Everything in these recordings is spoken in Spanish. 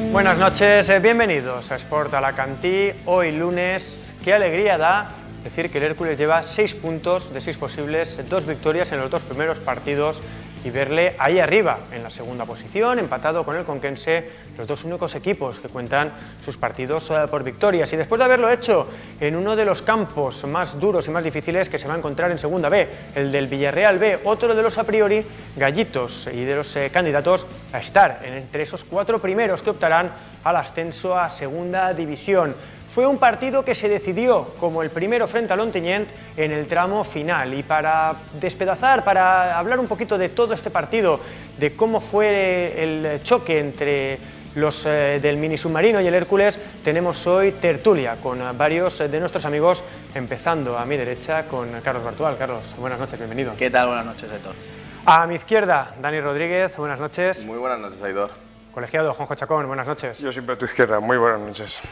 Buenas noches, bienvenidos a Sport Alacantí. Hoy lunes, qué alegría da decir que el Hércules lleva 6 puntos de 6 posibles, 2 victorias en los 2 primeros partidos y verle ahí arriba, en la segunda posición, empatado con el Conquense, los 2 únicos equipos que cuentan sus partidos por victorias. Y después de haberlo hecho en uno de los campos más duros y más difíciles que se va a encontrar en Segunda B, el del Villarreal B, otro de los a priori gallitos y de los candidatos a estar entre esos 4 primeros que optarán al ascenso a Segunda División. Fue un partido que se decidió como el primero frente al Ontinyent en el tramo final, y para despedazar, para hablar un poquito de todo este partido, de cómo fue el choque entre los del Mini Submarino y el Hércules, tenemos hoy tertulia con varios de nuestros amigos, empezando a mi derecha con Carlos Bartual. Carlos, buenas noches, bienvenido. ¿Qué tal? Buenas noches, Aitor. A mi izquierda, Dani Rodríguez, buenas noches. Muy buenas noches, Aitor. Colegiado, Juanjo Chacón, buenas noches. Yo siempre a tu izquierda, muy buenas noches.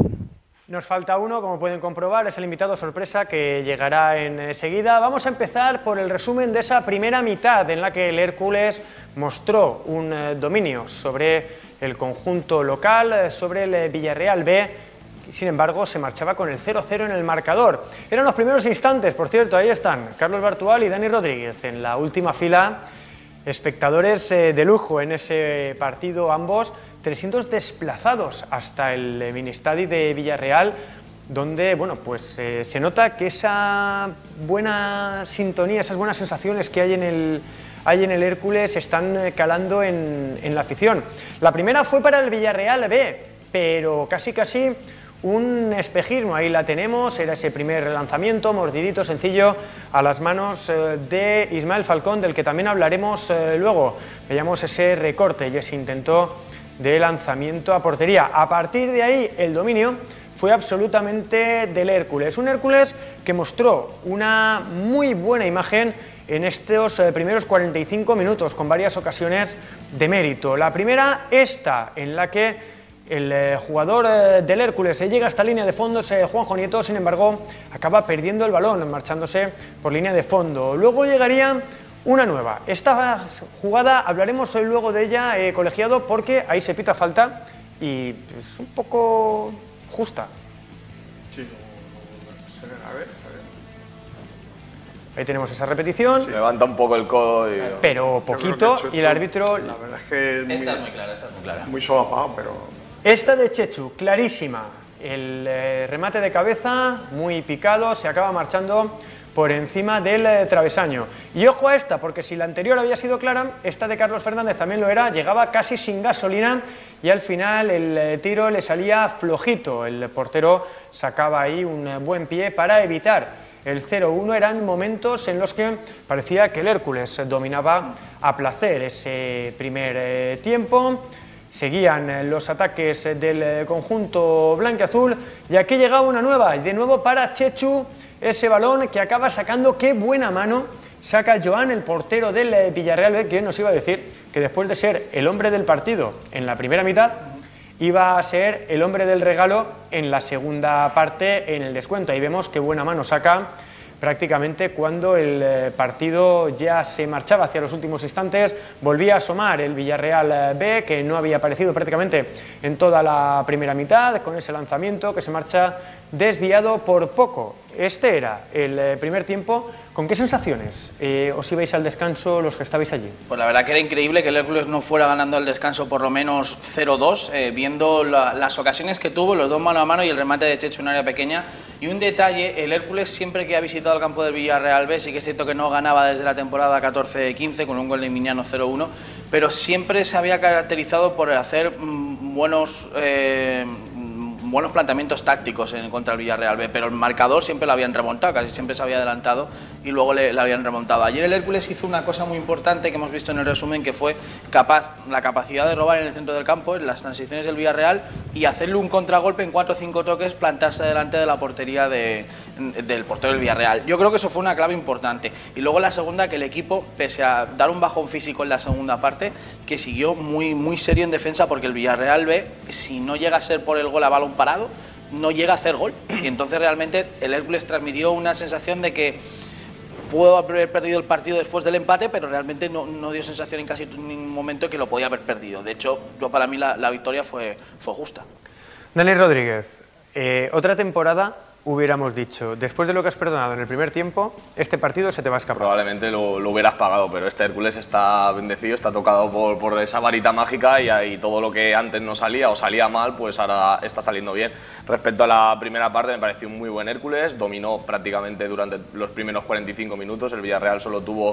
Nos falta uno, como pueden comprobar, es el invitado sorpresa que llegará enseguida. Vamos a empezar por el resumen de esa primera mitad en la que el Hércules mostró un dominio sobre el conjunto local, sobre el Villarreal B. Sin embargo, se marchaba con el 0-0 en el marcador. Eran los primeros instantes, por cierto, ahí están Carlos Bartual y Dani Rodríguez en la última fila. Espectadores de lujo en ese partido ambos, 300 desplazados hasta el Ministadi de Villarreal, donde bueno, pues, se nota que esa buena sintonía, esas buenas sensaciones que hay en el Hércules están calando en la afición. La primera fue para el Villarreal B, pero casi un espejismo, ahí la tenemos, era ese primer lanzamiento, mordidito, sencillo, a las manos de Ismael Falcón, del que también hablaremos luego. Veíamos ese recorte y ese intento de lanzamiento a portería. A partir de ahí, el dominio fue absolutamente del Hércules. Un Hércules que mostró una muy buena imagen en estos primeros 45 minutos, con varias ocasiones de mérito. La primera, esta, en la que el jugador del Hércules se llega hasta línea de fondo, Juanjo Nieto, sin embargo, acaba perdiendo el balón, marchándose por línea de fondo. Luego llegaría una nueva. Esta jugada hablaremos hoy luego de ella, colegiado, porque ahí se pita falta y es un poco justa. Sí, a ver. Ahí tenemos esa repetición. Sí, levanta un poco el codo y... Pero poquito, y el árbitro... La verdad es que Esta es muy clara, muy solapado, pero... Esta de Chechu, clarísima. El remate de cabeza, muy picado, se acaba marchando por encima del travesaño. Y ojo a esta, porque si la anterior había sido clara, esta de Carlos Fernández también lo era, llegaba casi sin gasolina y al final el tiro le salía flojito. El portero sacaba ahí un buen pie para evitar el 0-1. Eran momentos en los que parecía que el Hércules dominaba a placer ese primer tiempo. Seguían los ataques del conjunto blanquiazul y aquí llegaba una nueva, y de nuevo para Chechu, ese balón que acaba sacando. Qué buena mano saca Joan, el portero del Villarreal B, que nos iba a decir que después de ser el hombre del partido en la primera mitad, iba a ser el hombre del regalo en la segunda parte, en el descuento. Ahí vemos qué buena mano saca prácticamente cuando el partido ya se marchaba hacia los últimos instantes. Volvía a asomar el Villarreal B, que no había aparecido prácticamente en toda la primera mitad, con ese lanzamiento que se marcha desviado por poco. Este era el primer tiempo. ¿Con qué sensaciones os ibais al descanso los que estabais allí? Pues la verdad que era increíble que el Hércules no fuera ganando al descanso por lo menos 0-2, viendo las ocasiones que tuvo, los dos mano a mano y el remate de Chechu en área pequeña. Y un detalle, el Hércules siempre que ha visitado el campo del Villarreal B, sí que es cierto que no ganaba desde la temporada 14-15 con un gol de Miñano 0-1, pero siempre se había caracterizado por hacer buenos planteamientos tácticos contra el Villarreal B, pero el marcador siempre lo habían remontado, casi siempre se había adelantado y luego le habían remontado. Ayer el Hércules hizo una cosa muy importante que hemos visto en el resumen, que fue la capacidad de robar en el centro del campo, en las transiciones del Villarreal, y hacerle un contragolpe en 4 o 5 toques, plantarse delante de la portería del portero del Villarreal. Yo creo que eso fue una clave importante. Y luego la segunda, que el equipo, pese a dar un bajón físico en la segunda parte, que siguió muy serio en defensa, porque el Villarreal B, si no llega a ser por el gol a balón parado, no llega a hacer gol. Y entonces realmente el Hércules transmitió una sensación de que pudo haber perdido el partido después del empate, pero realmente no dio sensación en casi ningún momento que lo podía haber perdido. De hecho, para mí la victoria fue justa. Dani Rodríguez, otra temporada hubiéramos dicho, después de lo que has perdonado en el primer tiempo, este partido se te va a escapar. Probablemente lo hubieras pagado, pero este Hércules está bendecido, está tocado por esa varita mágica y todo lo que antes no salía o salía mal, pues ahora está saliendo bien. Respecto a la primera parte, me pareció un muy buen Hércules, dominó prácticamente durante los primeros 45 minutos, el Villarreal solo tuvo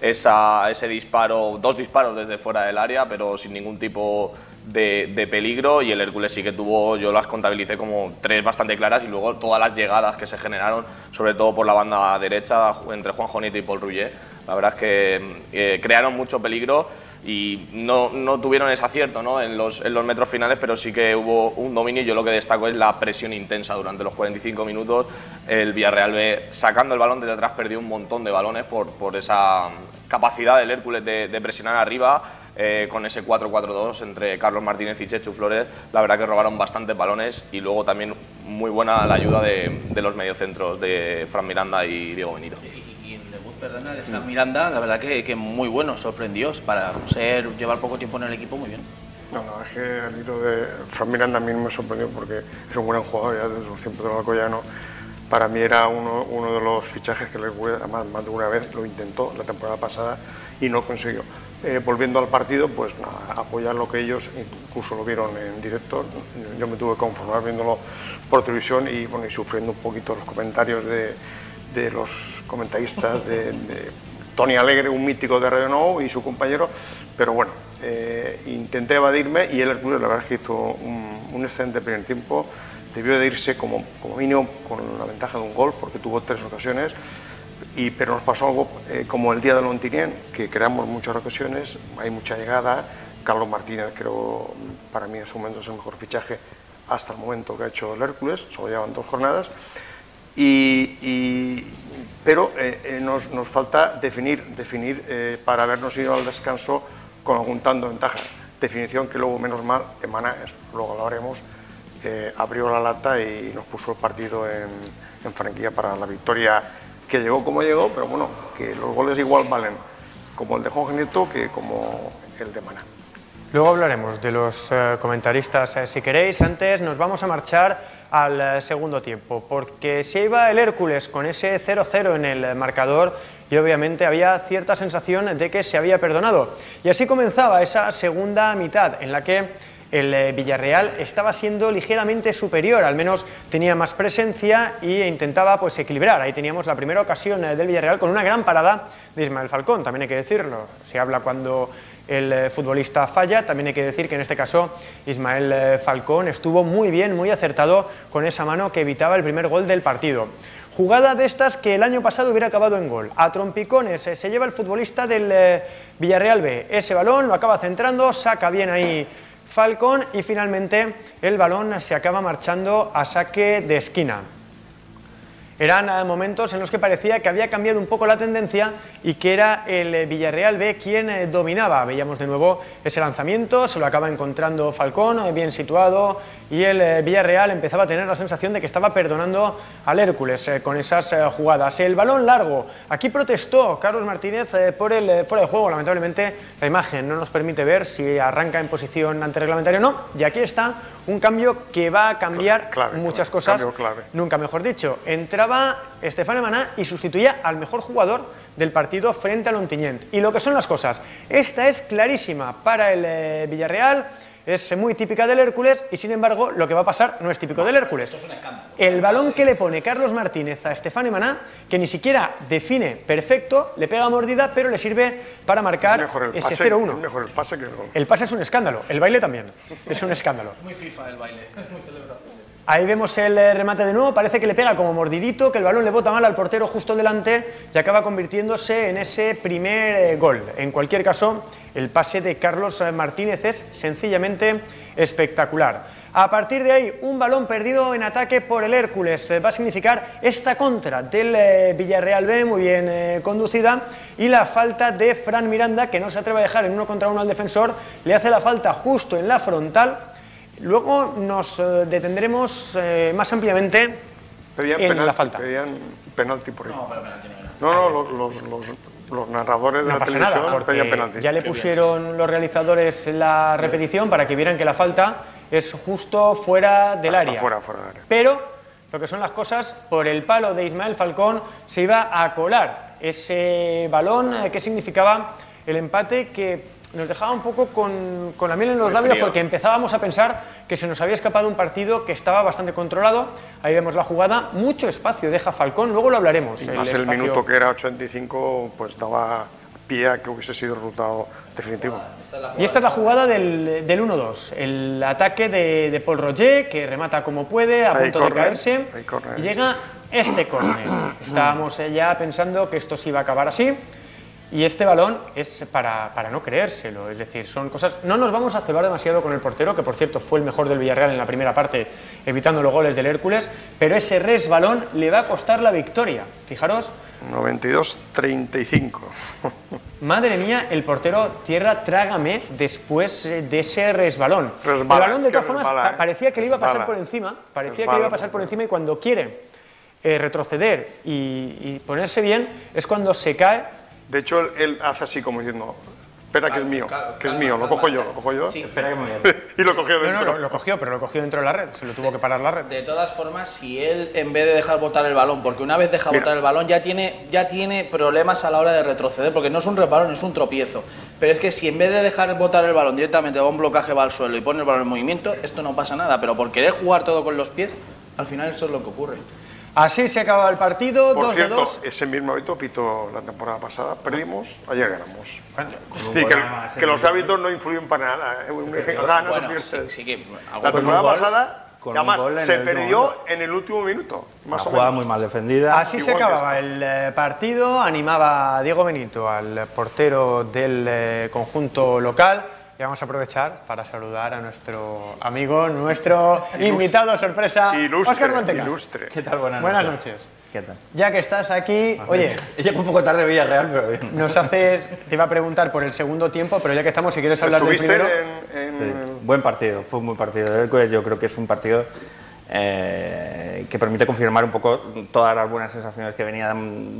ese disparo, 2 disparos desde fuera del área, pero sin ningún tipo de peligro, y el Hércules sí que tuvo, yo las contabilicé como 3 bastante claras, y luego todas las llegadas que se generaron, sobre todo por la banda derecha entre Juan Jonito y Paul Rouget, la verdad es que crearon mucho peligro y no tuvieron ese acierto, ¿no?, en los metros finales, pero sí que hubo un dominio, y yo lo que destaco es la presión intensa durante los 45 minutos. El Villarreal B, sacando el balón desde atrás, perdió un montón de balones por esa capacidad del Hércules de presionar arriba. Con ese 4-4-2 entre Carlos Martínez y Chechu Flores, la verdad que robaron bastantes balones, y luego también muy buena la ayuda de los mediocentros de Fran Miranda y Diego Benito. Y el debut, perdona, de Fran Miranda, la verdad que muy bueno, sorprendió, para llevar poco tiempo en el equipo, muy bien. No, es que el hilo de Fran Miranda a mí me sorprendió porque es un gran jugador ya desde los tiempos del Alcoyano. Para mí era uno de los fichajes que les voy, además más de una vez lo intentó la temporada pasada y no consiguió. Volviendo al partido, pues nada, apoyar lo que ellos incluso lo vieron en directo. Yo me tuve que conformar viéndolo por televisión y sufriendo un poquito los comentarios de los comentaristas, de Tony Alegre, un mítico de Radio Nou, y su compañero, pero bueno, intenté evadirme, y el Hércules la verdad es que hizo un excelente primer tiempo. Debió de irse como mínimo con la ventaja de un gol, porque tuvo 3 ocasiones, pero nos pasó algo como el día del Ontinyent, que creamos muchas ocasiones, hay mucha llegada. Carlos Martínez, creo, para mí en ese momento es el mejor fichaje hasta el momento que ha hecho el Hércules, solo llevan 2 jornadas, pero nos falta definir para habernos ido al descanso con algún tanto de ventaja. Definición que luego, menos mal, Emanáes, luego lo haremos, abrió la lata y nos puso el partido en franquicia para la victoria, que llegó como llegó, pero bueno, que los goles igual valen como el de Juan Jonito que como el de Maná. Luego hablaremos de los comentaristas si queréis. Antes nos vamos a marchar al segundo tiempo, porque se iba el Hércules con ese 0-0 en el marcador y obviamente había cierta sensación de que se había perdonado. Y así comenzaba esa segunda mitad, en la que el Villarreal estaba siendo ligeramente superior, al menos tenía más presencia e intentaba pues equilibrar. Ahí teníamos la primera ocasión del Villarreal con una gran parada de Ismael Falcón, también hay que decirlo. Se habla cuando el futbolista falla, también hay que decir que en este caso Ismael Falcón estuvo muy bien, muy acertado con esa mano que evitaba el primer gol del partido. Jugada de estas que el año pasado hubiera acabado en gol. A trompicones se lleva el futbolista del Villarreal B. Ese balón lo acaba centrando, saca bien ahí Falcón y finalmente el balón se acaba marchando a saque de esquina. Eran momentos en los que parecía que había cambiado un poco la tendencia y que era el Villarreal B quien dominaba. Veíamos de nuevo ese lanzamiento, se lo acaba encontrando Falcón, bien situado, y el Villarreal empezaba a tener la sensación de que estaba perdonando al Hércules con esas jugadas. El balón largo, aquí protestó Carlos Martínez por el fuera de juego. Lamentablemente la imagen no nos permite ver si arranca en posición antirreglamentaria o no, y aquí está un cambio que va a cambiar muchas cosas, nunca mejor dicho. Entraba Stéphane Maná y sustituía al mejor jugador del partido frente al Ontinyent. Y lo que son las cosas, esta es clarísima para el Villarreal, es muy típica del Hércules, y sin embargo lo que va a pasar no es típico del Hércules. Esto es un escándalo. El balón que le pone Carlos Martínez a Stéphane Maná, que ni siquiera define perfecto, le pega mordida, pero le sirve para marcar ese 0-1. Es mejor el pase que el gol. El pase es un escándalo, el baile también es un escándalo. Muy FIFA el baile, muy celebrado. Ahí vemos el remate de nuevo, parece que le pega como mordidito, que el balón le bota mal al portero justo delante y acaba convirtiéndose en ese primer gol. En cualquier caso, el pase de Carlos Martínez es sencillamente espectacular. A partir de ahí, un balón perdido en ataque por el Hércules va a significar esta contra del Villarreal B, muy bien conducida, y la falta de Fran Miranda, que no se atreve a dejar en 1 contra 1 al defensor, le hace la falta justo en la frontal. Luego nos detendremos más ampliamente en la falta. Pedían penalti por ahí. No, pero penalti no era. No, los narradores de No la pasa nada, televisión pedían porque penalti. ya le pusieron los realizadores la repetición para que vieran que la falta es justo fuera del área. Fuera del área. Pero lo que son las cosas, por el palo de Ismael Falcón se iba a colar ese balón que significaba el empate, que nos dejaba un poco con la miel en los labios, porque empezábamos a pensar que se nos había escapado un partido que estaba bastante controlado. Ahí vemos la jugada, mucho espacio deja Falcón, luego lo hablaremos. Y más el minuto que era 85, pues daba pie a que hubiese sido el resultado definitivo. Y esta es la jugada del 1-2, el ataque de Paul Roger, que remata como puede, a punto de caerse, y llega este córner. Estábamos ya pensando que esto se iba a acabar así. Y este balón es para no creérselo, es decir, son cosas... No nos vamos a cebar demasiado con el portero, que por cierto fue el mejor del Villarreal en la primera parte, evitando los goles del Hércules, pero ese resbalón le va a costar la victoria. Fijaros... 92-35. Madre mía, el portero tierra trágame después de ese resbalón. El balón de todas formas parecía que le iba a pasar por encima, y cuando quiere retroceder y ponerse bien es cuando se cae. De hecho, él hace así como diciendo, espera que es mío, lo cojo yo. Sí, espera que me voy a... Y lo cogió dentro. No, lo cogió, pero lo cogió dentro de la red, se lo tuvo que parar la red. De todas formas, si él, en vez de dejar botar el balón, porque una vez deja botar el balón ya tiene problemas a la hora de retroceder, porque no es un resbalón, es un tropiezo. Pero es que si en vez de dejar botar el balón directamente va un blocaje, va al suelo y pone el balón en movimiento, esto no pasa nada, pero por querer jugar todo con los pies, al final eso es lo que ocurre. Así se acaba el partido, 2-2. Por cierto, ese mismo hábito pitó la temporada pasada, perdimos, ayer ganamos. Sí, que los hábitos no influyen para nada. Ganas o pierdes. La temporada pasada, además, se perdió en el último minuto. Una jugada muy mal defendida. Así se acababa el partido, animaba Diego Benito al portero del conjunto local. Y vamos a aprovechar para saludar a nuestro amigo, nuestro invitado sorpresa, Óscar Manteca. Ilustre. ¿Qué tal? Buenas noches. ¿Qué tal? Ya que estás aquí, oye... Ella un poco tarde Villarreal, pero bien. Te iba a preguntar por el segundo tiempo, pero ya que estamos, si quieres hablar del primero... Sí. Buen partido, fue un buen partido del Hércules. Yo creo que es un partido que permite confirmar un poco todas las buenas sensaciones que venía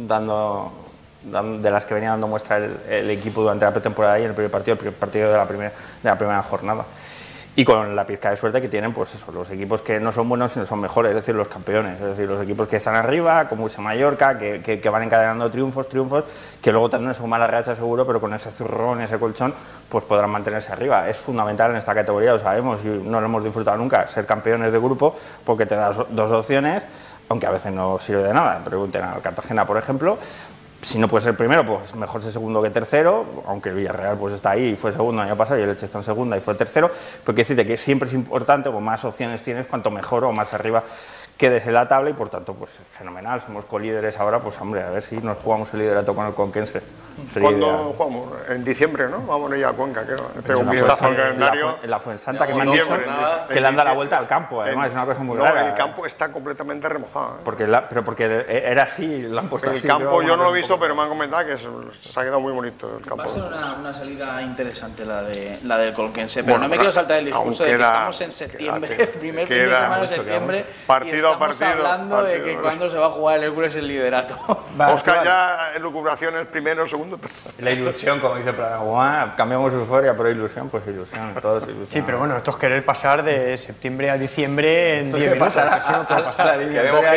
de las que venía dando muestra el equipo durante la pretemporada y el primer partido de la primera jornada. Y con la pizca de suerte que tienen, pues eso, los equipos que no son buenos sino son mejores, es decir, los campeones, es decir, los equipos que están arriba, como ese Mallorca, que van encadenando triunfos, que luego tendrán su mala racha seguro, pero con ese zurrón, ese colchón, pues podrán mantenerse arriba. Es fundamental en esta categoría, lo sabemos y no lo hemos disfrutado nunca, ser campeones de grupo, porque te das dos opciones, aunque a veces no sirve de nada. Pregunten a Cartagena, por ejemplo. Si no puede ser primero, pues mejor ser segundo que tercero, aunque el Villarreal pues está ahí y fue segundo el año pasado y el Elche está en segunda y fue tercero, porque decirte que siempre es importante, o más opciones tienes, cuanto mejor o más arriba quedes en la tabla y por tanto pues fenomenal, somos colíderes ahora, pues hombre, a ver si nos jugamos el liderato con el conquense. ¿Cuándo jugamos? En diciembre, ¿no? Vamos a ir a Cuenca, que pego un vistazo al calendario. En la Fuensanta, que me han dicho que le han dado la vuelta al campo, además es una cosa muy rara. No, el campo está completamente remozado. Pero porque era así, lo han puesto así. El campo yo no lo he visto, pero me han comentado que se ha quedado muy bonito el campo. Va a ser una salida interesante la del Colquense, pero no me quiero saltar el discurso de que estamos en septiembre, primer fin de semana de septiembre, partido y estamos hablando de que cuándo se va a jugar el Hércules el liderato. Óscar ya en lucubraciones primero, segundo, tercero. La ilusión, como dice Prada, cambiamos euforia por ilusión, pues ilusión, todos ilusión. Sí, pero bueno, esto es querer pasar de septiembre a diciembre en 10 minutos. Eso no puede pasar. A la eliminatoria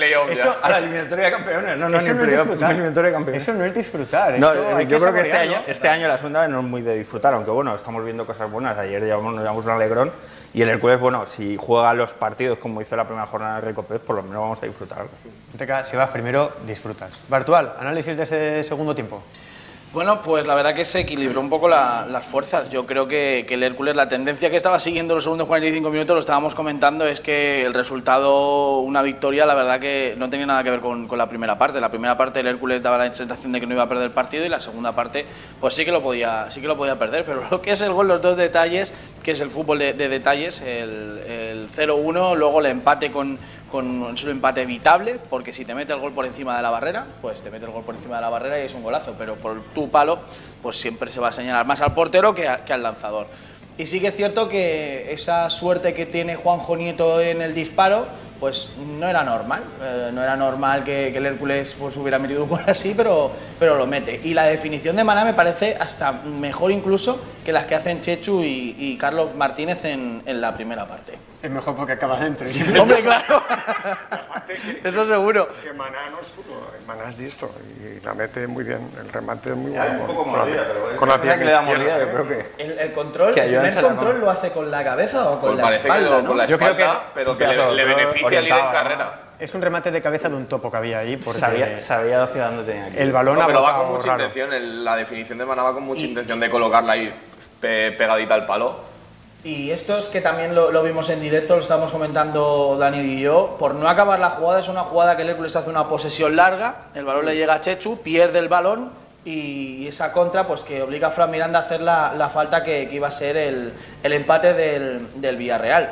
de campeones. No, ni en playoff, eliminatoria de campeones. Eso no es disfrutar. No, yo creo que este año la segunda no es muy de disfrutar, aunque bueno, estamos viendo cosas buenas. Ayer nos llevamos un alegrón y el Hércules, bueno, si juega los partidos como hizo la primera jornada de Recopés, por lo menos vamos a disfrutar. Si vas primero, disfrutas. Bartual, análisis de ese segundo tiempo. Bueno, pues la verdad que se equilibró un poco las fuerzas. Yo creo que el Hércules, la tendencia que estaba siguiendo los segundos 45 minutos, lo estábamos comentando, es que el resultado, una victoria, la verdad que no tenía nada que ver con la primera parte. La primera parte el Hércules daba la sensación de que no iba a perder el partido y la segunda parte pues sí que lo podía perder. Pero lo que es el gol, los dos detalles, que es el fútbol de detalles, el 0-1, luego el empate con un empate evitable, porque si te mete el gol por encima de la barrera, pues te mete el gol por encima de la barrera y es un golazo, pero por tu palo, pues siempre se va a señalar más al portero que al lanzador. Y sí que es cierto que esa suerte que tiene Juanjo Nieto en el disparo, pues no era normal. No era normal que el Hércules pues, hubiera metido un gol así, pero lo mete. Y la definición de Maná me parece hasta mejor incluso que las que hacen Chechu y Carlos Martínez en la primera parte. Es mejor porque acaba dentro. Hombre, claro. Eso seguro. Que Maná no es fútbol, Maná es diestro y la mete muy bien, el remate es muy Ya, bueno. un poco mordida, pero con la que le da pierna mordida, yo izquierda, creo que... El control, el primer control lo hace con la cabeza o con Pues la parece espalda, que ¿no? con la Yo creo espalda, que pero un que pedazo le de beneficia el ir en orientado, carrera. Es un remate de cabeza de un topo que había ahí, porque Sabía hacia dónde tenía que ir. el balón No, ha pero va botado con mucha raro. intención, la definición de Maná va con mucha intención de colocarla ahí pegadita al palo. Y esto es que también lo vimos en directo, lo estábamos comentando Dani y yo. Por no acabar la jugada, es una jugada que el Hércules hace una posesión larga, el balón le llega a Chechu, pierde el balón y esa contra pues que obliga a Fran Miranda a hacer la falta que iba a ser el empate del Villarreal.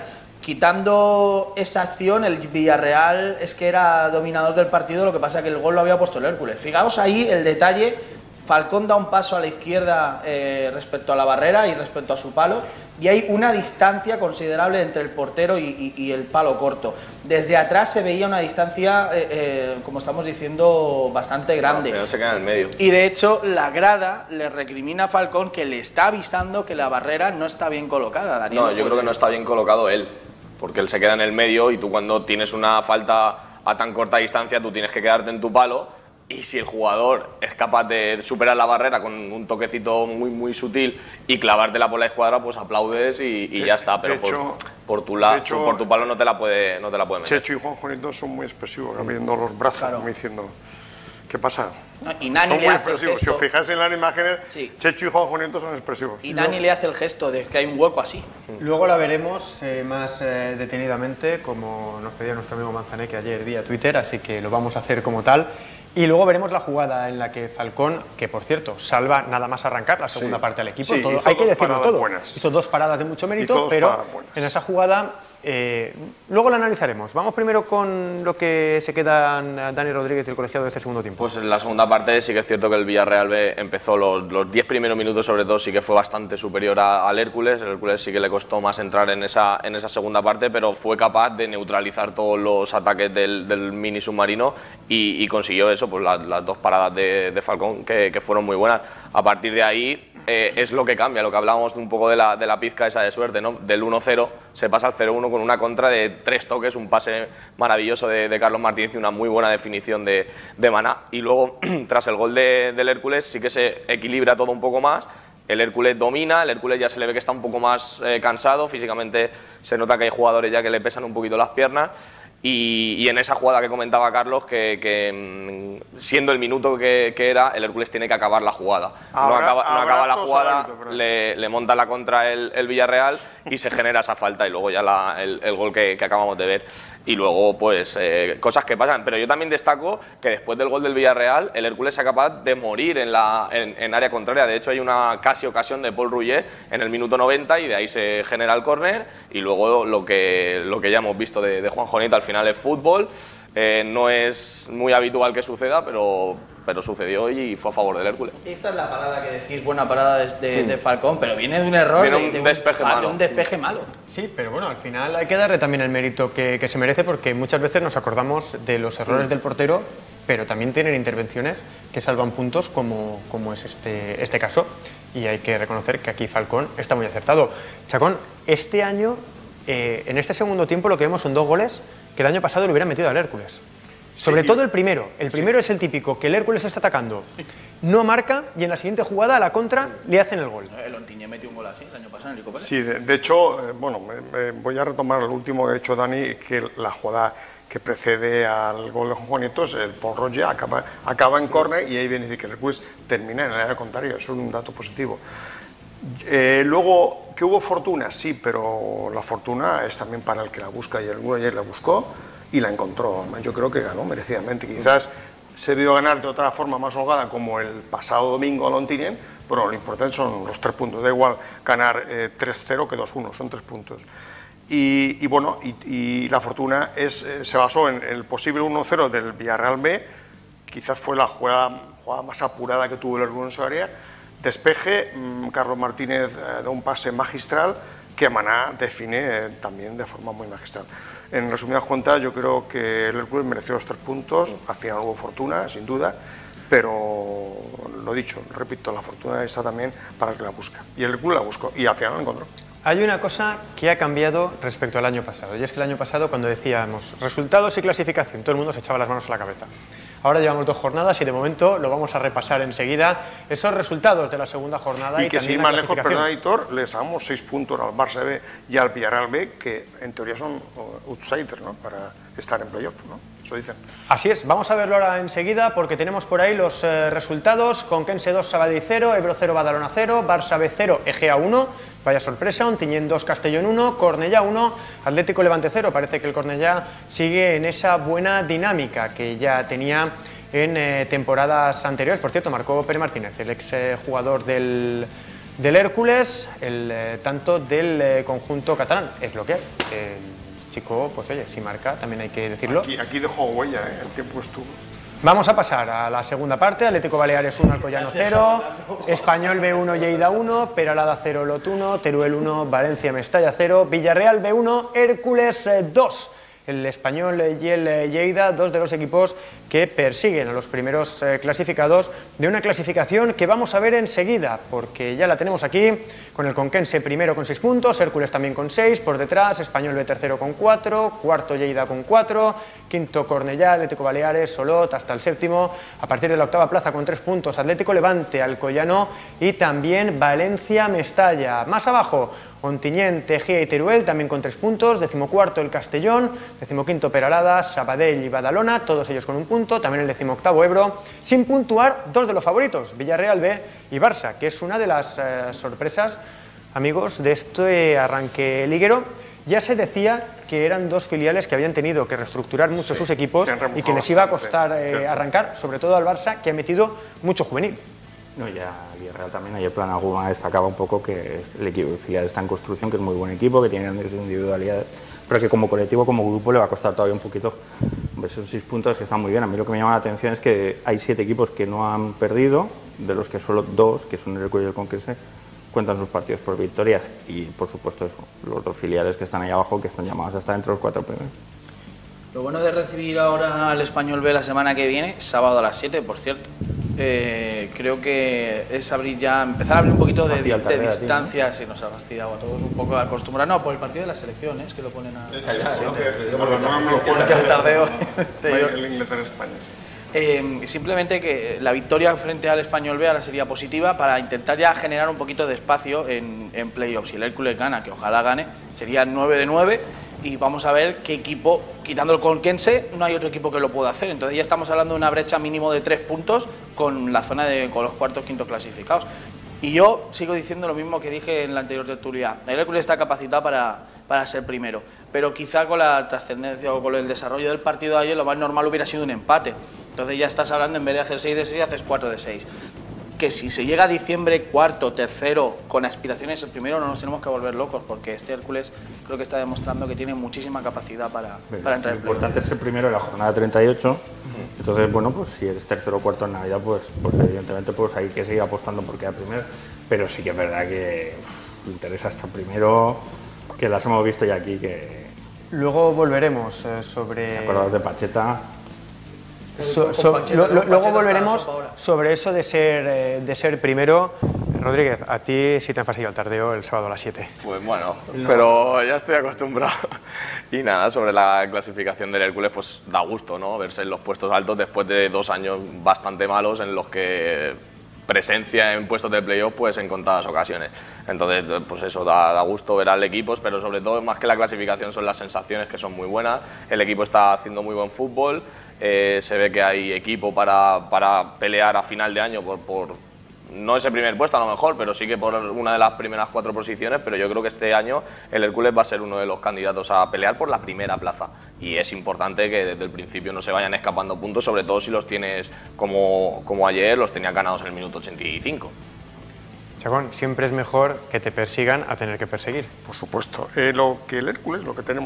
Quitando esa acción, el Villarreal es que era dominador del partido, lo que pasa es que el gol lo había puesto el Hércules. Fijaos ahí el detalle, Falcón da un paso a la izquierda respecto a la barrera y respecto a su palo, y hay una distancia considerable entre el portero y el palo corto. Desde atrás se veía una distancia, como estamos diciendo, bastante grande. Al final se queda en el medio. Y de hecho, la grada le recrimina a Falcón que le está avisando que la barrera no está bien colocada. Daniel, No, yo creo que no está bien colocado él, porque él se queda en el medio y tú cuando tienes una falta a tan corta distancia, tú tienes que quedarte en tu palo. Y si el jugador es capaz de superar la barrera con un toquecito muy, muy sutil y clavártela por la escuadra, pues aplaudes y ya está. Pero por tu palo no te la puede meter. Chechu y Juan Juanito son muy expresivos, abriendo los brazos, Claro. como diciendo, ¿qué pasa? No, y Nani Son le muy hace el expresivos. Si gesto. os fijáis en las imágenes, Sí. Chechu y Juan Juanito son expresivos. Y Nani le hace el gesto de que hay un hueco así. Luego la veremos más detenidamente, como nos pedía nuestro amigo Manzaneque ayer vía Twitter, así que lo vamos a hacer como tal. Y luego veremos la jugada en la que Falcón, que por cierto, salva nada más arrancar la segunda parte del equipo, Sí, todo, hizo hay que dos decirlo paradas todo. buenas. Hizo dos paradas de mucho mérito, Hizo dos pero paradas buenas. en esa jugada luego la analizaremos. Vamos primero con lo que se quedan Dani Rodríguez y el colegiado de este segundo tiempo. Pues en la segunda parte sí que es cierto que el Villarreal B empezó los 10 primeros minutos, sobre todo, sí que fue bastante superior al Hércules. El Hércules sí que le costó más entrar en esa segunda parte, pero fue capaz de neutralizar todos los ataques del mini submarino y consiguió eso, pues las dos paradas de Falcón que fueron muy buenas. A partir de ahí es lo que cambia, lo que hablábamos un poco de la pizca esa de suerte, ¿no? Del 1-0 se pasa al 0-1 con una contra de 3 toques, un pase maravilloso de Carlos Martínez y una muy buena definición de Maná. Y luego, tras el gol del Hércules, sí que se equilibra todo un poco más. El Hércules domina, el Hércules ya se le ve que está un poco más cansado, físicamente se nota que hay jugadores ya que le pesan un poquito las piernas. Y en esa jugada que comentaba Carlos, que siendo el minuto que era, el Hércules tiene que acabar la jugada. No acaba la jugada, le monta la contra el Villarreal y se genera esa falta y luego ya el gol que acabamos de ver. Y luego, pues, cosas que pasan. Pero yo también destaco que después del gol del Villarreal, el Hércules sea capaz de morir en área contraria. De hecho, hay una casi ocasión de Paul Rouillet en el minuto 90 y de ahí se genera el córner. Y luego lo que ya hemos visto de Juan Jonita, al final es fútbol. No es muy habitual que suceda, pero sucedió y fue a favor del Hércules. Esta es la parada que decís, buena parada de Falcón, pero viene de un error, Viene un despeje malo. un despeje malo. Sí, pero bueno, al final hay que darle también el mérito que se merece, porque muchas veces nos acordamos de los errores del portero, pero también tienen intervenciones que salvan puntos, como es este caso, y hay que reconocer que aquí Falcón está muy acertado. Chacón, este año, en este segundo tiempo, lo que vemos son 2 goles que el año pasado le hubieran metido al Hércules. Sobre todo el primero. El primero es el típico, que el Hércules está atacando, no marca y en la siguiente jugada, a la contra, le hacen el gol. El Ontiñe metió un gol así el año pasado en el Rico Pérez. Sí, de hecho, bueno, voy a retomar el último que ha hecho Dani, que la jugada que precede al gol de Juanitos, el Paul Rouillet acaba en córner y ahí viene a decir que el Hércules termina en el área contraria, eso es un dato positivo. Luego, ¿que hubo fortuna? Sí, pero la fortuna es también para el que la busca y el Hércules ayer la buscó y la encontró. Yo creo que ganó merecidamente. Quizás se vio ganar de otra forma más holgada como el pasado domingo a Lontinien, pero lo importante son los 3 puntos. Da igual ganar 3-0 que 2-1, son 3 puntos. Y bueno, y la fortuna se basó en el posible 1-0 del Villarreal B, quizás fue la jugada más apurada que tuvo el Hércules en su área. Despeje, Carlos Martínez da un pase magistral que Maná define también de forma muy magistral. En resumidas cuentas, yo creo que el Hércules mereció los 3 puntos, al final hubo fortuna, sin duda, pero lo dicho, repito, la fortuna está también para el que la busca, y el Hércules la buscó, y al final la encontró. Hay una cosa que ha cambiado respecto al año pasado, y es que el año pasado, cuando decíamos resultados y clasificación, todo el mundo se echaba las manos a la cabeza. Ahora llevamos 2 jornadas y de momento lo vamos a repasar enseguida, esos resultados de la segunda jornada. Y que sin ir más lejos, perdón, Aitor, les damos 6 puntos al Barça B y al Villarreal B, que en teoría son outsiders, ¿no?, para estar en playoff, ¿no? Eso dicen. Así es, vamos a verlo ahora enseguida porque tenemos por ahí los resultados: Conquense 2, Sabadell 0, Ebro 0, Badalona 0, Barça B 0, Egea 1, vaya sorpresa, Ontinyent 2, Castellón 1, Cornellá 1, Atlético Levante 0, parece que el Cornellá sigue en esa buena dinámica que ya tenía en temporadas anteriores. Por cierto, marcó Pere Martínez, el ex jugador del Hércules, el tanto del conjunto catalán, es lo que hay. Chico, pues oye, si marca, también hay que decirlo. Aquí dejó huella, el tiempo estuvo. Vamos a pasar a la segunda parte. Atlético Baleares 1, Alcoyano 0, Español B1, Lleida 1, Peralada 0, Lot 1, Teruel 1, Valencia Mestalla 0, Villarreal B1, Hércules 2. El Español y el Lleida, 2 de los equipos que persiguen a los primeros clasificados de una clasificación que vamos a ver enseguida, porque ya la tenemos aquí, con el Conquense primero con 6 puntos, Hércules también con 6, por detrás Español B tercero con 4, cuarto Lleida con 4, quinto Cornellá, Atlético Baleares, Olot hasta el séptimo, a partir de la octava plaza con 3 puntos, Atlético Levante, Alcoyano y también Valencia Mestalla. Más abajo, Ontinyent, Egea y Teruel también con 3 puntos, 14º el Castellón, 15º Peralada, Sabadell y Badalona, todos ellos con 1 punto, también el 18º Ebro, sin puntuar 2 de los favoritos, Villarreal B y Barça, que es una de las sorpresas, amigos, de este arranque liguero. Ya se decía que eran 2 filiales que habían tenido que reestructurar mucho sus equipos y que les iba a costar arrancar, sobre todo al Barça, que ha metido mucho juvenil. No, ya Villarreal también, ayer Plan Aguma destacaba un poco que el equipo filial está en construcción, que es muy buen equipo, que tiene grandes individualidades, pero que como colectivo, como grupo, le va a costar todavía un poquito. Son 6 puntos que están muy bien. A mí lo que me llama la atención es que hay 7 equipos que no han perdido, de los que solo 2, que son el Hércules y el Conquense, cuentan sus partidos por victorias, y por supuesto eso, los 2 filiales que están ahí abajo, que están llamados a estar entre los 4 primeros. Lo bueno de recibir ahora al Español B la semana que viene, sábado a las 7, por cierto, creo que es empezar a abrir un poquito de distancia. Si nos ha fastidiado a todos un poco acostumbrado. No, por el partido de la selección, es que lo ponen a... Porque el tardeo... El Inglaterra-España. Simplemente que la victoria frente al Español B ahora sería positiva para intentar ya generar un poquito de espacio en playoffs. Si el Hércules gana, que ojalá gane, sería 9 de 9. Y vamos a ver qué equipo, quitando el Conquense, no hay otro equipo que lo pueda hacer. Entonces ya estamos hablando de una brecha mínimo de 3 puntos con la zona con los cuartos, quintos clasificados. Y yo sigo diciendo lo mismo que dije en la anterior tertulia. El Hércules está capacitado para ser primero, pero quizá con la trascendencia o con el desarrollo del partido de ayer lo más normal hubiera sido un empate. Entonces ya estás hablando, en vez de hacer 6 de 6, haces 4 de 6. Que si se llega a diciembre, cuarto, tercero, con aspiraciones el primero, no nos tenemos que volver locos, porque este Hércules creo que está demostrando que tiene muchísima capacidad para entrar en. Lo importante es ser primero en la jornada 38, entonces, bueno, pues si eres tercero o cuarto en Navidad, pues evidentemente pues hay que seguir apostando por quedar primero, pero sí que es verdad que interesa estar primero, que las hemos visto ya aquí, Luego volveremos sobre... Acordaos de Pacheta. Luego volveremos sobre eso de ser primero. Rodríguez, a ti sí te han fastidiado el tardeo el sábado a las 7. Pues bueno, pero ya estoy acostumbrado. Y nada, sobre la clasificación del Hércules, pues da gusto, ¿no?, verse en los puestos altos después de 2 años bastante malos en los que presencia en puestos de playoff pues en contadas ocasiones. Entonces, pues eso, da gusto ver al equipo, pero sobre todo, más que la clasificación, son las sensaciones, que son muy buenas. El equipo está haciendo muy buen fútbol, se ve que hay equipo para pelear a final de año por no ese primer puesto a lo mejor, pero sí que por una de las primeras 4 posiciones, pero yo creo que este año el Hércules va a ser uno de los candidatos a pelear por la primera plaza, y es importante que desde el principio no se vayan escapando puntos, sobre todo si los tienes como ayer, los tenían ganados en el minuto 85. Chacón, siempre es mejor que te persigan a tener que perseguir. Por supuesto. Lo que el Hércules, lo que tenemos,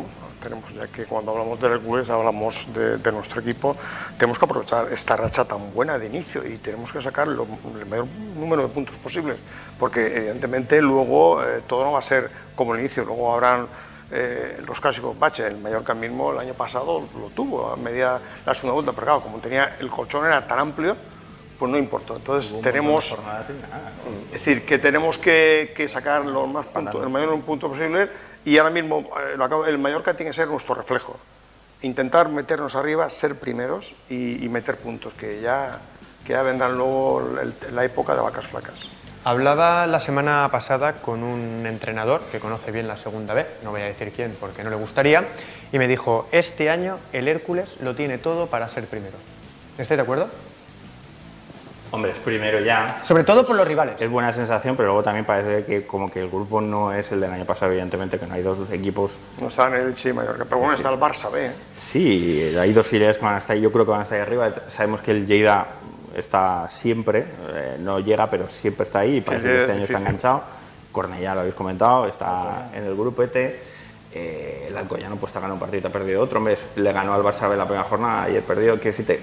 ya que cuando hablamos del Hércules hablamos de nuestro equipo, tenemos que aprovechar esta racha tan buena de inicio y tenemos que sacar el mayor número de puntos posibles, porque evidentemente luego todo no va a ser como el inicio, luego habrán los clásicos baches. El Mallorca mismo el año pasado lo tuvo a media la segunda vuelta, pero claro, como tenía el colchón era tan amplio, pues no importó. Entonces tenemos, es decir, que tenemos que sacar los más puntos, el mayor punto posible, y ahora mismo el Mallorca tiene que ser nuestro reflejo, intentar meternos arriba, ser primeros y meter puntos, que ya vendrán luego la época de vacas flacas. Hablaba la semana pasada con un entrenador que conoce bien la segunda B, no voy a decir quién porque no le gustaría, y me dijo, este año el Hércules lo tiene todo para ser primero. ¿Estáis de acuerdo? Hombre, es primero ya. Sobre todo por los rivales. Es buena sensación, pero luego también parece que como que el grupo no es el del año pasado, evidentemente, que no hay dos equipos. No está en el Elche y Mallorca, pero bueno, está el Barça B. Sí, hay dos filiales que van a estar ahí, yo creo que van a estar ahí arriba. Sabemos que el Lleida está siempre, no llega, pero siempre está ahí, y parece que este año está enganchado. Cornellá, lo habéis comentado, está en el grupo ET. El Alcoyano pues está ganando un partido y ha perdido otro. Hombre, le ganó al Barça B la primera jornada y ayer perdió. Quiero decirte,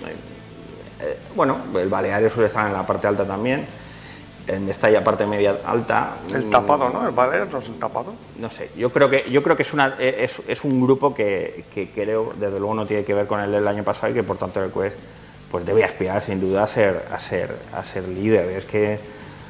bueno, el Baleares suele estar en la parte alta también. En esta ya parte media alta. El tapado, ¿no? El Baleares no es el tapado. No sé, yo creo que es un grupo que creo, desde luego, no tiene que ver con el del año pasado y que por tanto el Quest pues debe aspirar sin duda a ser líder. Es que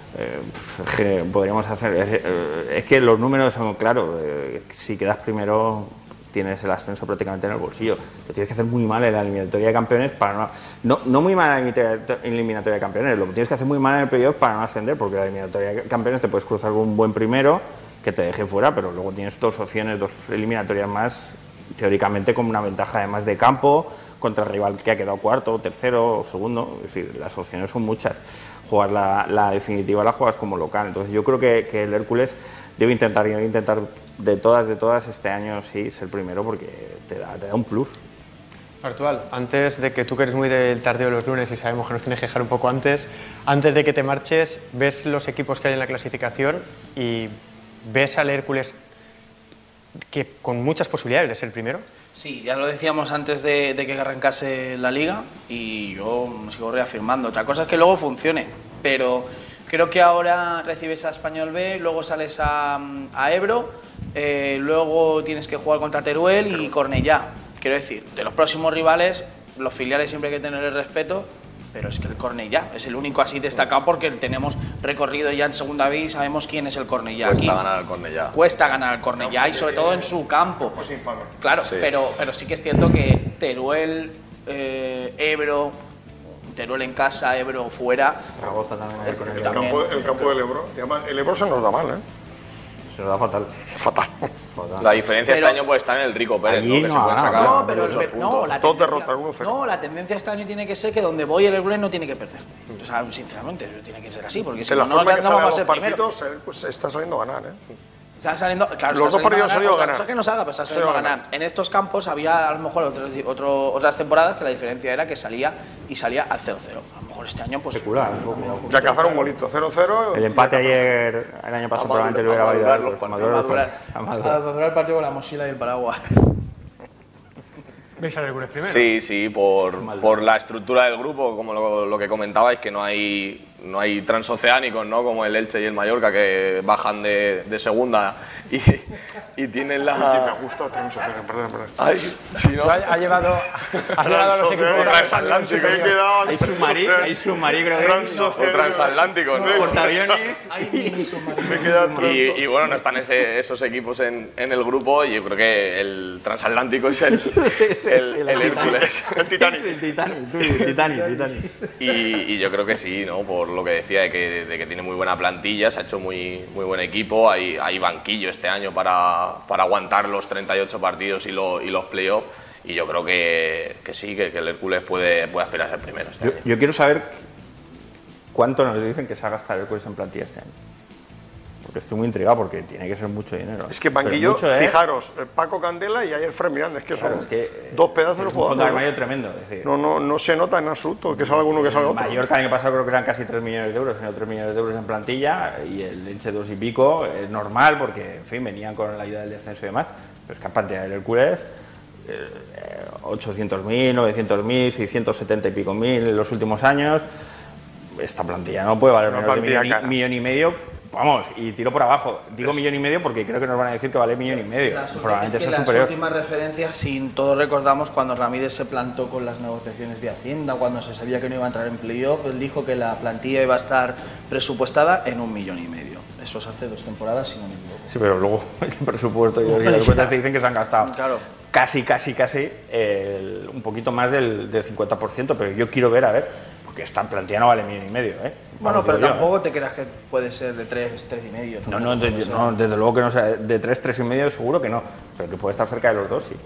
podríamos hacer, es que los números son claros, si quedas primero tienes el ascenso prácticamente en el bolsillo. Lo tienes que hacer muy mal en la eliminatoria de campeones para no muy mal en la eliminatoria de campeones, lo que tienes que hacer muy mal en el playoff para no ascender, porque en la eliminatoria de campeones te puedes cruzar con un buen primero que te deje fuera, pero luego tienes dos opciones, dos eliminatorias más, teóricamente con una ventaja además de campo contra el rival que ha quedado cuarto, tercero o segundo. Es decir, las opciones son muchas. Jugar la definitiva la juegas como local. Entonces yo creo que el Hércules debe intentar de todas este año sí ser primero, porque te da un plus. Artual, antes de que tú, que eres muy del tardeo de los lunes y sabemos que nos tienes que dejar un poco antes de que te marches, ves los equipos que hay en la clasificación y ves al Hércules que con muchas posibilidades de ser primero. Sí, ya lo decíamos antes de que arrancase la liga y yo me sigo reafirmando. Otra cosa es que luego funcione, pero creo que ahora recibes a Español B, luego sales a Ebro, luego tienes que jugar contra Teruel y Cornellá. Quiero decir, de los próximos rivales, los filiales siempre hay que tener el respeto, pero es que el Cornellá es el único así destacado porque tenemos recorrido ya en segunda B y sabemos quién es el Cornellá. Cuesta ganar al Cornellá. Cuesta ganar al Cornellá y sobre todo en su campo. Claro, sí. pero sí que es cierto que Teruel, Ebro, Teruel en casa, Ebro fuera. Zaragoza también. El campo del Ebro. Y además, el Ebro se nos da mal, ¿eh? Se nos da fatal. Fatal. La diferencia este año puede estar en el Rico Pérez, ¿no? Que se pueden sacar. No, pero no, la tendencia este año tiene que ser que donde voy el Hércules no tiene que perder. O sea, sinceramente, tiene que ser así, porque si no, no vamos a ser partidos, pues está saliendo a ganar, ¿eh? Está saliendo, claro, los dos partidos han salido a ganar. Eso que nos haga, pero está saliendo a ganar. En estos campos había a lo mejor otras temporadas que la diferencia era que salía al 0-0. A lo mejor este año pues especular un poco. Ya cazar un golito, 0-0. El empate ayer, el año pasado, probablemente le hubiera valido algo. A madurar el partido con la mochila y el paraguas. ¿Veis al Hércules primero? Sí, por la estructura del grupo, como lo que comentabais, que no hay transoceánicos, ¿no? Como el Elche y el Mallorca, que bajan de segunda y tienen la... Me gusta transoceánico, perdón. Ay, sí, ¿no? Ha llevado a los equipos transatlánticos. Hay submarí, creo que o transatlánticos, ¿no? Portaaviones. Y bueno, no están esos equipos en el grupo, y yo creo que el transatlántico es el Hércules. El Titanic. Y yo creo que sí, ¿no? Por lo que decía de que tiene muy buena plantilla, se ha hecho muy buen equipo, hay banquillo este año para aguantar los 38 partidos y los playoffs, y yo creo que sí, que el Hércules puede aspirar a ser primero este año. Yo quiero saber cuánto nos dicen que se ha gastado el Hércules en plantilla este año. porque estoy muy intrigado, porque tiene que ser mucho dinero. Es que banquillo, fijaros, Paco Candela y ayer Fran Miranda, es que son dos pedazos de jugadores. Un fondo de armario tremendo. Es decir, no se nota en absoluto que salga uno que salga otro. Mallorca el año pasado creo que eran casi 3 millones de euros, sino 3 millones de euros en plantilla, y el Elche 2 y pico, es normal, porque en fin, venían con la idea del descenso y demás, pero es que aparte del Hércules, 800.000, 900.000, 670 y pico mil en los últimos años. Esta plantilla no puede valer menos de millón y medio, vamos, y tiro por abajo. Digo millón y medio porque creo que nos van a decir que vale millón y medio. Probablemente sea superior. Las últimas referencias, si todos recordamos, cuando Ramírez se plantó con las negociaciones de Hacienda, cuando se sabía que no iba a entrar en playoff, él dijo que la plantilla iba a estar presupuestada en 1,5 millones. Eso se hace 2 temporadas, si no me equivoco. Sí, pero luego el presupuesto y las cuentas te dicen que se han gastado casi un poquito más del 50%, pero yo quiero ver, a ver, porque esta plantilla no vale millón y medio, ¿eh? Bueno, pero tampoco te creas que puede ser de 3, 3,5. No, desde luego que no sea de 3, 3,5 seguro que no, pero que puede estar cerca de los 2, sí.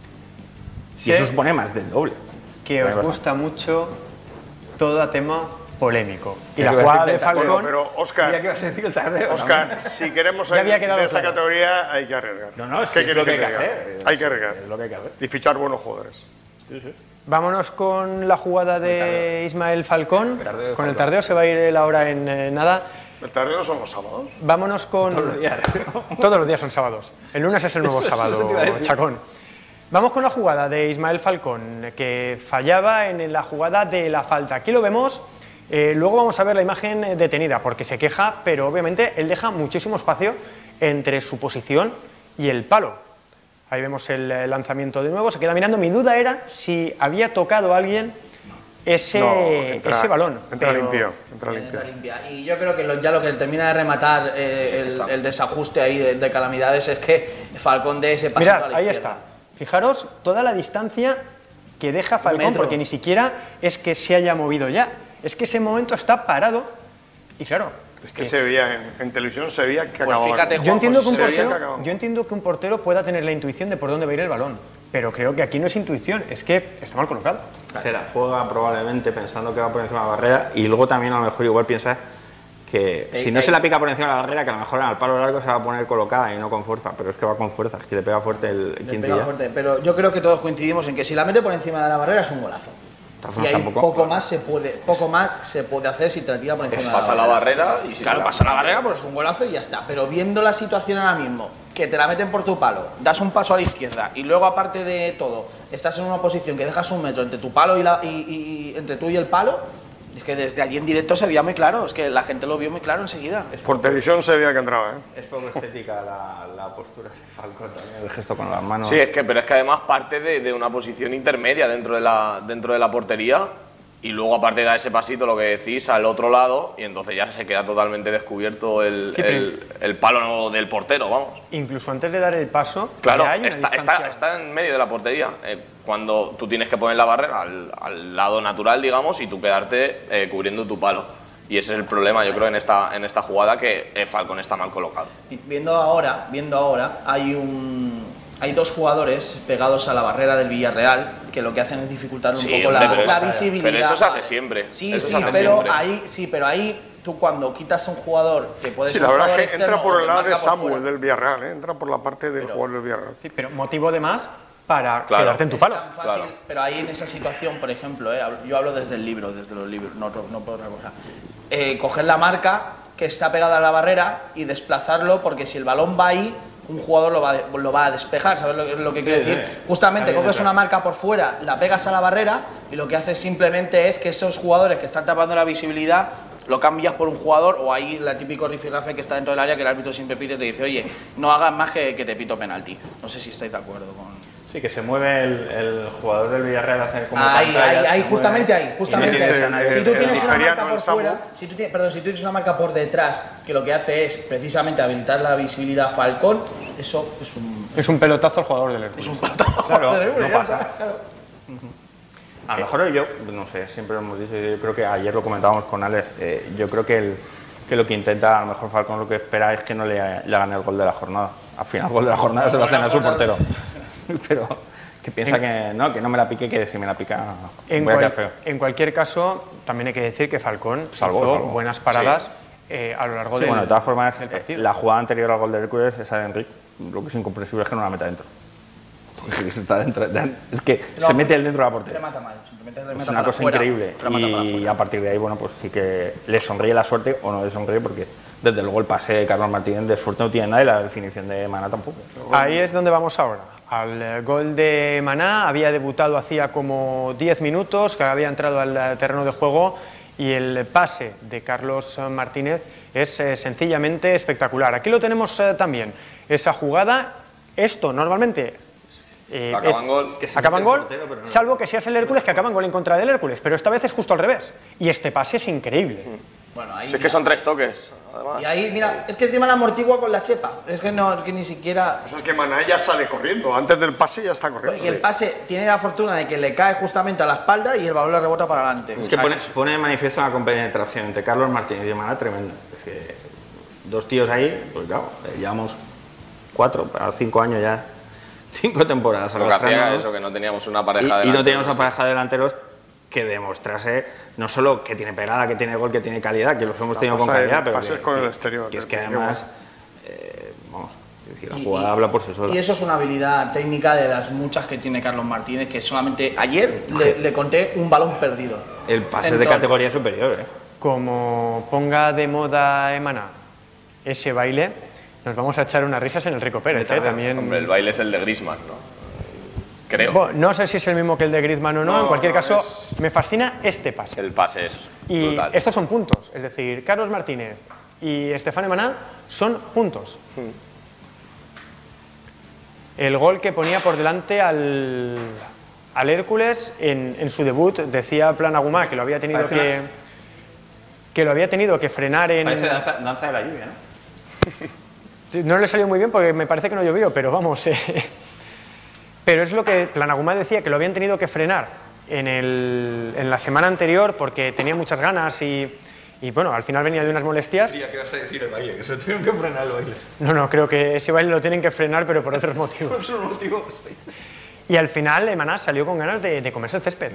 Y eso supone más del doble. Que os gusta mucho todo tema polémico. Y la jugada de Falcón... Pero, Óscar, si queremos salir de esta categoría hay que arriesgar. ¿Qué quieres que hacer? Hay que arriesgar. Es lo que hay que hacer. Y fichar buenos jugadores. Sí. Vámonos con la jugada de Ismael Falcón. Con el tardeo se va a ir él ahora en nada. ¿El tardeo no son los sábados? Vámonos con... Todos los días. Todos los días son sábados. El lunes es el nuevo sábado, Chacón. Vamos con la jugada de Ismael Falcón, que fallaba en la jugada de la falta. Aquí lo vemos. Luego vamos a ver la imagen detenida, porque se queja, pero obviamente él deja muchísimo espacio entre su posición y el palo. Ahí vemos el lanzamiento de nuevo, se queda mirando. Mi duda era si había tocado a alguien ese balón. Entra limpio. Y yo creo que ya lo que termina de rematar el desajuste ahí de calamidades es que Falcón dé ese pasito a la izquierda. Ahí está. Fijaros toda la distancia que deja Falcón, porque ni siquiera es que se haya movido ya. Es que ese momento está parado y claro... Es que se veía, en televisión se veía que acababa. Fíjate, yo entiendo que un portero pueda tener la intuición de por dónde va a ir el balón, pero creo que aquí no es intuición, es que está mal colocado. Se la juega probablemente pensando que va por encima de la barrera y luego también a lo mejor igual piensa que si no se la pica por encima de la barrera, que a lo mejor al palo largo se va a poner colocada y no con fuerza, pero es que va con fuerza, es que le pega fuerte el quintilla. Pero yo creo que todos coincidimos en que si la mete por encima de la barrera es un golazo. Y ahí poco más se puede hacer si te la tira por encima de la barrera. Pasa la barrera y si pasa la barrera, pues es un golazo y ya está. Pero viendo la situación ahora mismo, que te la meten por tu palo, das un paso a la izquierda y luego aparte de todo, estás en una posición que dejas 1 metro entre tu palo y entre tú y el palo, es que desde allí en directo se veía muy claro, es que la gente lo vio muy claro enseguida. Por televisión se veía que entraba, Es poco estética la postura de Falcón también, el gesto con las manos. Sí, pero es que además parte de una posición intermedia dentro de la portería y luego aparte da ese pasito, lo que decís, al otro lado y entonces ya se queda totalmente descubierto el palo del portero, vamos. Incluso antes de dar el paso, claro, ya hay está en medio de la portería. Cuando tú tienes que poner la barrera al lado natural, digamos, y tú quedarte cubriendo tu palo. Y ese es el problema, yo creo, en esta jugada, que Falcón está mal colocado. Y viendo ahora, hay 2 jugadores pegados a la barrera del Villarreal que lo que hacen es dificultar un poco la visibilidad. Pero eso se hace siempre. Pero ahí tú cuando quitas a un jugador que puede ser la verdad jugador es que entra por el lado de Samuel fuera. Del Villarreal, entra por la parte del jugador del Villarreal. Sí, pero motivo de más para quedarte en tu palo. Fácil, pero ahí en esa situación, por ejemplo, yo hablo desde los libros, no por otra cosa. Coger la marca que está pegada a la barrera y desplazarlo, porque si el balón va ahí, un jugador lo va a despejar, ¿sabes lo que quiero decir? Justamente coges una marca por fuera, la pegas a la barrera y lo que haces simplemente es que esos jugadores que están tapando la visibilidad lo cambias por un jugador, o ahí la típico rifirrafe que está dentro del área que el árbitro siempre pide y te dice, oye, no hagas más que te pito penalti. No sé si estáis de acuerdo con... Sí, que se mueve el jugador del Villarreal hace como justamente ahí. Si tú tienes una marca por fuera, si tú tienes una marca por detrás que lo que hace es precisamente habilitar la visibilidad a Falcón, eso es un pelotazo al jugador del Hércules. Es un pelotazo al jugador del Hércules, no pasa. A lo mejor yo, no sé, siempre lo hemos dicho, yo creo que ayer lo comentábamos con Alex, yo creo que lo que intenta, a lo mejor Falcón lo que espera es que no le gane el gol de la jornada. Al final el gol de la jornada se lo hacen a su portero. Pero que piensa que no me la pique, que si me la pica voy a quedar feo. En cualquier caso, también hay que decir que Falcón hizo buenas paradas a lo largo Sí, bueno, de todas formas, del partido. la jugada anterior al gol de Hércules, esa de Enric, lo que es incomprensible es que no la meta dentro. Está dentro, es que se mete él dentro de la portería. Remata mal, simplemente remata Es una para cosa afuera, increíble. remata para Y afuera. a partir de ahí, bueno, pues sí que le sonríe la suerte o no le sonríe, porque desde luego el pase de Carlos Martínez de suerte no tiene nada y la definición de Maná tampoco. Ahí es donde vamos ahora. Al gol de Maná, había debutado hacía como 10 minutos, que había entrado al terreno de juego, y el pase de Carlos Martínez es sencillamente espectacular. Aquí lo tenemos también, esa jugada. Esto normalmente Acaba en gol. acaba en gol, salvo que seas el Hércules, que acaba en gol en contra del Hércules, pero esta vez es justo al revés. Y este pase es increíble. Bueno, ahí Si es que son 3 toques, además. Y ahí, mira, es que encima la amortigua con la chepa. Es que no, es que ni siquiera. Es que Maná ya sale corriendo, antes del pase ya está corriendo. Y el pase tiene la fortuna de que le cae justamente a la espalda y el balón le rebota para adelante. Es que pone de manifiesto una compenetración entre Carlos Martínez y Maná tremenda. Es que 2 tíos ahí, pues claro, llevamos 4 para 5 años ya, 5 temporadas Lo que hacía arrastrándonos. eso, que no teníamos una pareja de Y no teníamos una pareja de delanteros que demostrase no solo que tiene pegada, que tiene gol, que tiene calidad, que los hemos tenido con pasa en calidad, pero pases con el exterior, que es que que además, vamos, es decir, la jugada habla por sí sola. Y eso es una habilidad técnica de las muchas que tiene Carlos Martínez, que solamente ayer le conté un balón perdido. El pase es de Entonces, categoría superior, Como ponga de moda Maná ese baile, nos vamos a echar unas risas en el Rico Pérez. También. Hombre, el baile es el de Griezmann, ¿no? Creo. Bueno, no sé si es el mismo que el de Griezmann o no, en cualquier no, caso, me fascina este pase. El pase es Y brutal. estos son puntos, es decir, Carlos Martínez y Stéphane Maná son puntos. El gol que ponía por delante al Hércules en su debut, decía Planagumá que lo había tenido que lo había tenido que frenar en... Parece danza de la lluvia, ¿no? Sí, no le salió muy bien porque me parece que no llovió, pero vamos. Pero es lo que Planagumá decía, que lo habían tenido que frenar en la semana anterior porque tenía muchas ganas y bueno, al final venía de unas molestias. ¿Qué vas a decir el baile? Que se tuvieron que frenar el baile. No, creo que ese baile lo tienen que frenar, pero por otros motivos. Por esos motivos. Y al final Maná salió con ganas de comerse el césped.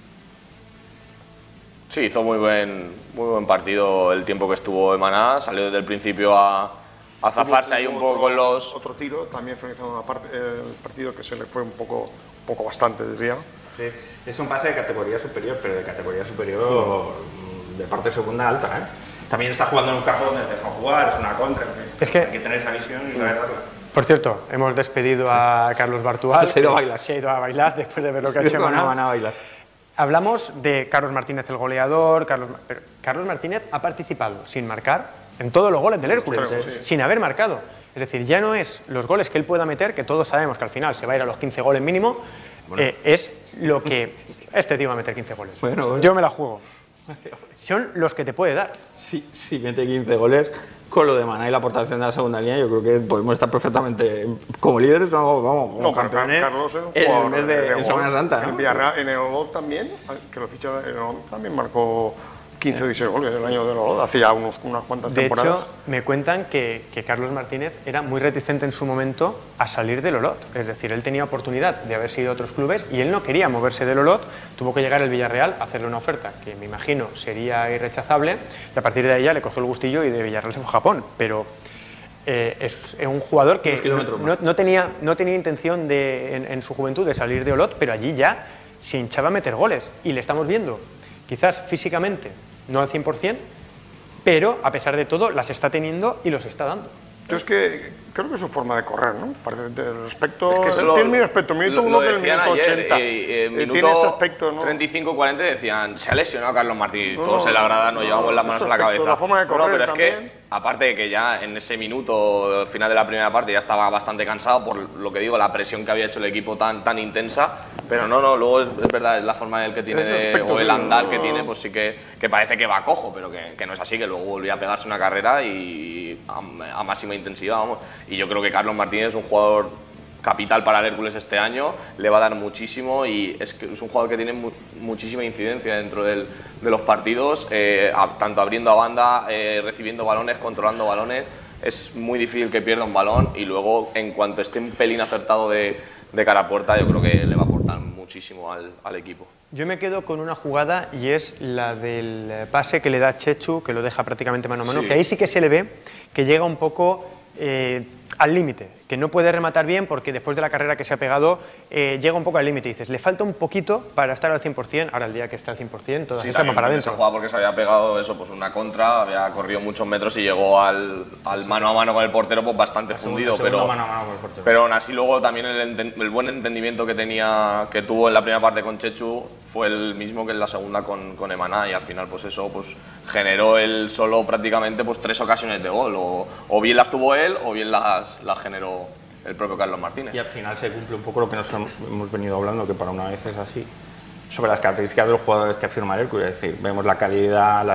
Sí, hizo muy buen partido el tiempo que estuvo Maná, salió desde el principio a zafarse ahí un poco con los... Otro tiro, también finalizando una parte, el partido que se le fue un poco bastante desviado. Sí, es un pase de categoría superior, pero de categoría superior de parte segunda alta, ¿eh? También está jugando en un campo donde dejan jugar, es una contra. Es que- hay que tener esa visión y saber darla. Por cierto, hemos despedido a Carlos Bartual. Se ha ido a bailar. Se ha ido a bailar después de ver lo que ha hecho Maná Maná. a bailar. Hablamos de Carlos Martínez, el goleador. Pero Carlos Martínez ha participado sin marcar en todos los goles del Hércules, sin haber marcado. Es decir, ya no es los goles que él pueda meter, que todos sabemos que al final se va a ir a los 15 goles mínimo, es lo que este tío va a meter 15 goles. Bueno. Yo me la juego. Son los que te puede dar. Si mete 15 goles, con lo de Maná y la aportación de la segunda línea, yo creo que podemos estar perfectamente como líderes, no, vamos, como No, pero campeones Carlos es un en el jugador mes de en Semana Santa, En ¿no? Villarreal, en el Olot también, que lo ficha en el Olot, también marcó 15 o 16 goles el año del Olot, hace ya unas cuantas De temporadas. hecho, me cuentan que Carlos Martínez era muy reticente en su momento a salir del Olot. Es decir, él tenía oportunidad de haber sido a otros clubes y él no quería moverse del Olot. Tuvo que llegar al Villarreal a hacerle una oferta que me imagino sería irrechazable y a partir de ahí ya le cogió el gustillo y de Villarreal se fue a Japón. Pero es un jugador que no tenía intención en su juventud de salir de Olot, pero allí ya se hinchaba a meter goles y le estamos viendo, quizás físicamente no al 100%, pero a pesar de todo las está teniendo y los está dando. Yo es que creo que es su forma de correr, ¿no? Parece el aspecto. Es que se tiene mi aspecto, minuto lo 1 del decían minuto ayer, 80. minuto tiene ese aspecto, ¿no? 35-40 decían, se ha lesionado Carlos Martínez, No, todos en la grada nos llevamos las manos a la ese aspecto, cabeza. la forma de correr pero es también. que, aparte de que ya en ese minuto, al final de la primera parte, ya estaba bastante cansado por lo que digo, la presión que había hecho el equipo tan intensa, pero no, luego es verdad, es la forma del que tiene, Ese aspecto, o el sí, andar no. que tiene, pues sí que parece que va cojo, pero que no es así, que luego volvió a pegarse una carrera y a máxima intensidad, vamos. Y yo creo que Carlos Martínez es un jugador capital para el Hércules este año, le va a dar muchísimo y es un jugador que tiene muchísima incidencia dentro de los partidos, tanto abriendo a banda, recibiendo balones, controlando balones. Es muy difícil que pierda un balón y luego, en cuanto esté un pelín acertado de cara a puerta, yo creo que le va a aportar muchísimo al equipo. Yo me quedo con una jugada y es la del pase que le da Chechu, que lo deja prácticamente mano a mano, Sí. que ahí sí que se le ve que llega un poco al límite, que no puede rematar bien porque después de la carrera que se ha pegado llega un poco al límite y dices, le falta un poquito para estar al 100%, ahora el día que está al 100%, todas esas van para Se adentro. jugaba porque se había pegado eso, pues una contra, había corrido muchos metros y llegó al mano a mano con el portero pues bastante fundido, pero mano a mano con el portero. Pero aún así luego también el buen entendimiento que tuvo en la primera parte con Chechu fue el mismo que en la segunda con Emaná, y al final pues eso pues generó él solo prácticamente pues 3 ocasiones de gol, o bien las tuvo él o bien las generó el propio Carlos Martínez. Y al final se cumple un poco lo que nos hemos venido hablando, que para una vez es así, sobre las características de los jugadores que firma el Hércules. Es decir, vemos la calidad,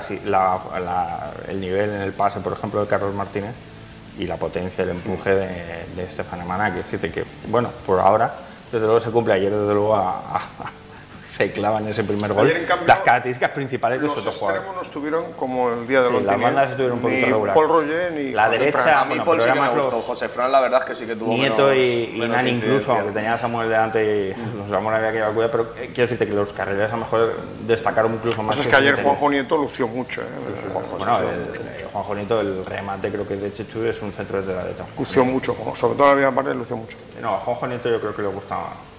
el nivel en el pase, por ejemplo, de Carlos Martínez, y la potencia, el empuje de Stefan Emaná, que decirte que, bueno, por ahora, desde luego se cumple. Ayer, desde luego, se clavan ese primer gol. Ayer, en cambio, las características principales de Los esos jugadores. extremos no estuvieron como el día de los Las bandas estuvieron un poquito ni regular. Paul Roger ni La José derecha, Fran. A mí bueno, Paul pero sí que era me más gustó, los- José Fran la verdad es que sí que tuvo Nieto y menos Nani incluso, incidencia. aunque tenía a Samuel delante y los Samuel había que llevar cuidado, pero quiero decirte que los carrileros a lo mejor destacaron incluso más. Pues es que que ayer sus Juanjo Nieto lució mucho. Bueno, Juanjo Nieto, el remate creo que de Chechu es un centro desde la derecha. Lució mucho, sobre todo en la primera parte lució mucho. No, a Juanjo Nieto yo creo que le gusta,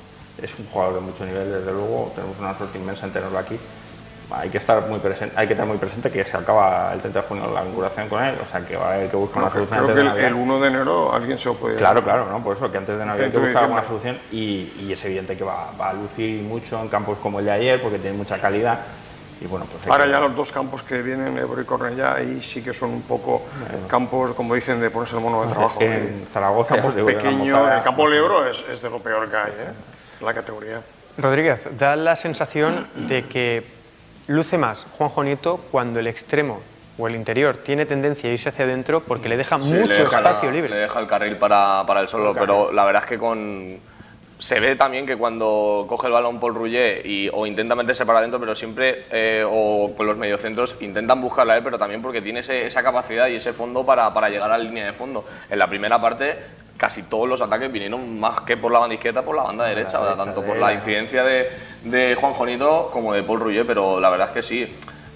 es un jugador de mucho nivel, desde luego, tenemos una suerte inmensa en tenerlo aquí. Hay que estar muy presente que se acaba el 30 de junio la vinculación con él, o sea que va a haber que buscar una solución Creo antes que de Navidad. el 1 de enero alguien se lo puede... Claro, ¿no? Por eso, que antes de Navidad hay que 30 de buscar alguna diciembre. solución y es evidente que va a lucir mucho en campos como el de ayer, porque tiene mucha calidad. Y bueno, pues hay Ahora que- ya los dos campos que vienen, Ebro y Cornellá, ahí sí que son un poco campos, como dicen, de ponerse el mono de trabajo. En Zaragoza, Campos pues, digo, en la pequeños, Almozara, el campo del Ebro es de lo peor que hay, la categoría. Rodríguez, da la sensación de que luce más Juanjo Nieto cuando el extremo o el interior tiene tendencia a irse hacia adentro porque le deja Sí, mucho le deja espacio le libre. deja el carril para el solo, pero la verdad es que se ve también que cuando coge el balón Paul Roger o intenta meterse para adentro, pero siempre, o con los mediocentros, intentan buscarla a él, pero también porque tiene esa capacidad y ese fondo para llegar a la línea de fondo. En la primera parte casi todos los ataques vinieron más que por la banda izquierda, por la banda derecha, ¿verdad? Tanto por la incidencia de Juanjo Nieto como de Paul Roger, pero la verdad es que sí.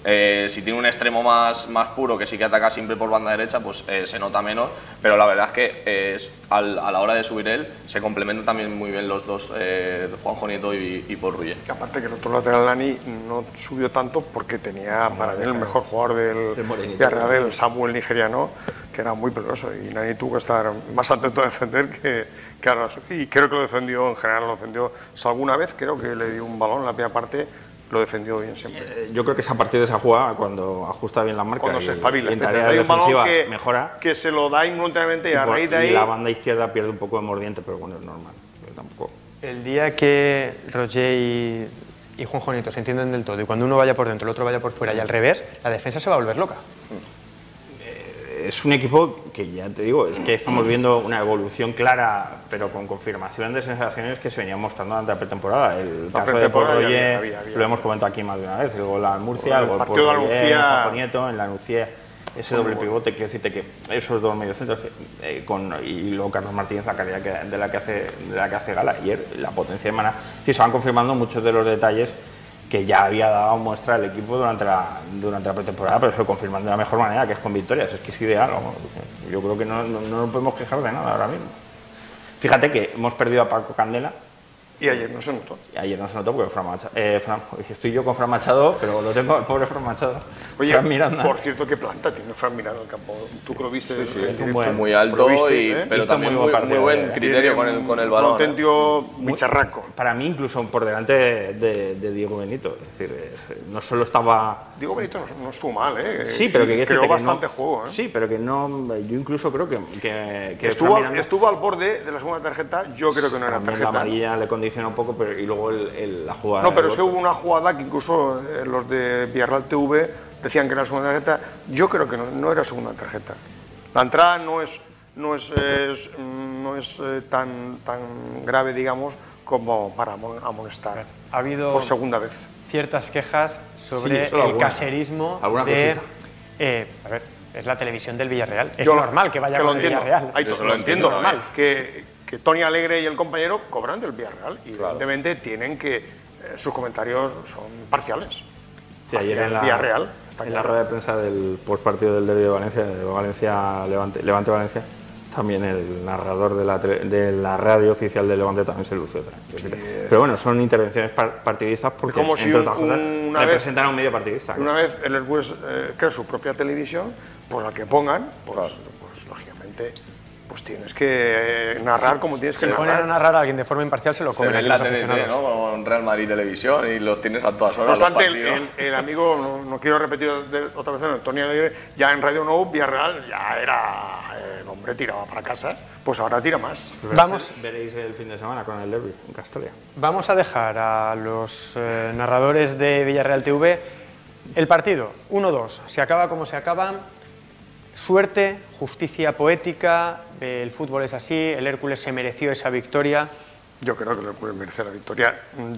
Si tiene un extremo más puro que sí que ataca siempre por banda derecha, pues se nota menos, pero la verdad es que a la hora de subir él se complementan también muy bien los dos, Juanjo Nieto y Paul Roger. Que aparte que el otro lateral, Dani, no subió tanto porque tenía para mí el mejor jugador del Villarreal, el Samuel nigeriano, que era muy peligroso, y Nani tuvo que estar más atento a defender que ahora. Y creo que lo defendió, en general lo defendió. Si alguna vez creo que le dio un balón en la primera parte, lo defendió bien siempre. Yo creo que es a partir de esa jugada, cuando ajusta bien la marca Cuando se y espabila, en etcétera. tareas Hay un balón defensivas mejora, que se lo da involuntariamente y a raíz de y ahí... la banda izquierda pierde un poco de mordiente, pero bueno, es normal. Yo tampoco. El día que Roger y Juanjo Nieto se entienden del todo y cuando uno vaya por dentro, el otro vaya por fuera y al revés, la defensa se va a volver loca. Es un equipo que, ya te digo, es que estamos viendo una evolución clara, pero con confirmación de sensaciones que se venían mostrando durante la pretemporada. El La caso de Paul pretemporada ya Roger, había. lo hemos comentado aquí más de una vez, el gol a Murcia, El el gol por partido de Roger, Anuncia- Juanjo Nieto, en la Anuncia, ese doble pivote, quiero decirte que esos dos mediocentros y luego Carlos Martínez, la calidad de la que hace gala ayer, la potencia de Maná, sí, se van confirmando muchos de los detalles que ya había dado muestra el equipo durante la pretemporada, pero eso confirman de la mejor manera, que es con victorias, es que es ideal. Vamos. Yo creo que no nos podemos quejar de nada ahora mismo. Fíjate que hemos perdido a Paco Candela. Y ayer no se notó. Ayer no se notó porque estoy yo con Fran Machado, pero lo tengo al pobre Fran Machado. Oye, Fran Miranda. por cierto, ¿qué planta tiene Fran Miranda en el campo? Tú que lo viste. Sí, en es un directo. muy alto, Lo visteis, pero Hizo también muy buen muy partido, buen criterio Tiene con el un balón. auténtico bicharraco. Para mí, incluso por delante de Diego Benito. Es decir, no solo estaba. Diego Benito no estuvo mal, ¿eh? Sí, pero que quiero creó decirte que bastante no, juego, ¿eh? Sí, pero que no. Yo incluso creo que Estuvo, Fran Miranda, estuvo al borde de la segunda tarjeta, yo creo que no era también tarjeta. la amarilla le condiciona un poco, pero y luego la jugada. No, pero del es que gol. hubo una jugada que incluso los de Villarreal TV decían que era segunda tarjeta. Yo creo que no era segunda tarjeta. La entrada no es tan grave, digamos, como para amonestar Ha habido por segunda vez. ciertas quejas sobre Sí, solo el alguna. caserismo Alguna de... cosita. a ver, es la televisión del Villarreal. Es Yo normal que vaya lo con el entiendo. Villarreal. Ahí Eso lo lo entiendo. entiendo, Que que Tony Alegre y el compañero cobran del Villarreal y evidentemente tienen que sus comentarios son parciales. Sí, ayer en Villarreal, la rueda de prensa del postpartido del derbi de Valencia, Levante Valencia, también el narrador de la radio oficial de Levante también se lució. Sí. Pero bueno, son intervenciones partidistas porque, como si entre otras cosas, representan a un medio partidista. Una vez el Hércules crea su propia televisión, pues la que pongan, pues lógicamente, pues tienes que narrar como tienes que narrar. Si ponen a narrar a alguien de forma imparcial, se lo comen. Se ve en la TNT, ¿no? Con Real Madrid Televisión y los tienes a todas horas. No obstante, el amigo, no quiero repetir otra vez, Antonio Alegre, ya en Radio Nou, Villarreal ya era, el hombre tiraba para casa, pues ahora tira más. Veréis el fin de semana con el derbi en Castalia. Vamos a dejar a los narradores de Villarreal TV el partido, 1-2, se acaba como se acaba. Suerte, justicia poética, el fútbol es así, el Hércules se mereció esa victoria. Yo creo que el Hércules merece la victoria.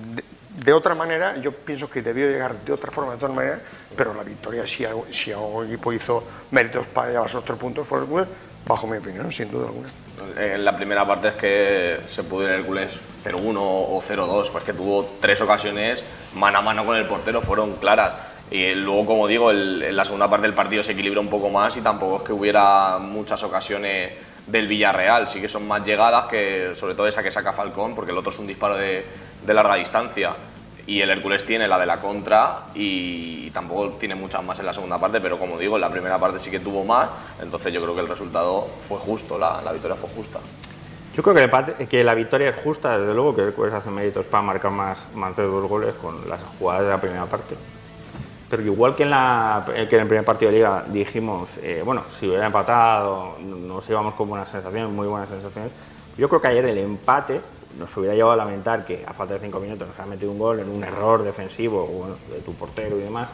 De otra manera, yo pienso que debió llegar de otra forma, de otra manera, pero la victoria, si algún equipo hizo méritos para llevarse los 3 puntos, fue el Hércules, bajo mi opinión, sin duda alguna. En la primera parte es que se pudo ir el Hércules 0-1 o 0-2, pues que tuvo 3 ocasiones mano a mano con el portero, fueron claras. Y luego, como digo, en la segunda parte del partido se equilibró un poco más y tampoco es que hubiera muchas ocasiones del Villarreal. Sí que son más llegadas, que sobre todo esa que saca Falcón, porque el otro es un disparo de larga distancia. Y el Hércules tiene la de la contra y tampoco tiene muchas más en la segunda parte, pero como digo, en la primera parte sí que tuvo más, entonces yo creo que el resultado fue justo, la victoria fue justa. Yo creo que la victoria es justa, desde luego, que el Hércules hace méritos para marcar más de 2 goles con las jugadas de la primera parte. Pero igual que en el primer partido de Liga dijimos, bueno, si hubiera empatado, nos íbamos con buenas sensaciones, muy buenas sensaciones. Yo creo que ayer el empate nos hubiera llevado a lamentar que a falta de 5 minutos nos ha metido un gol en un error defensivo, bueno, de tu portero y demás.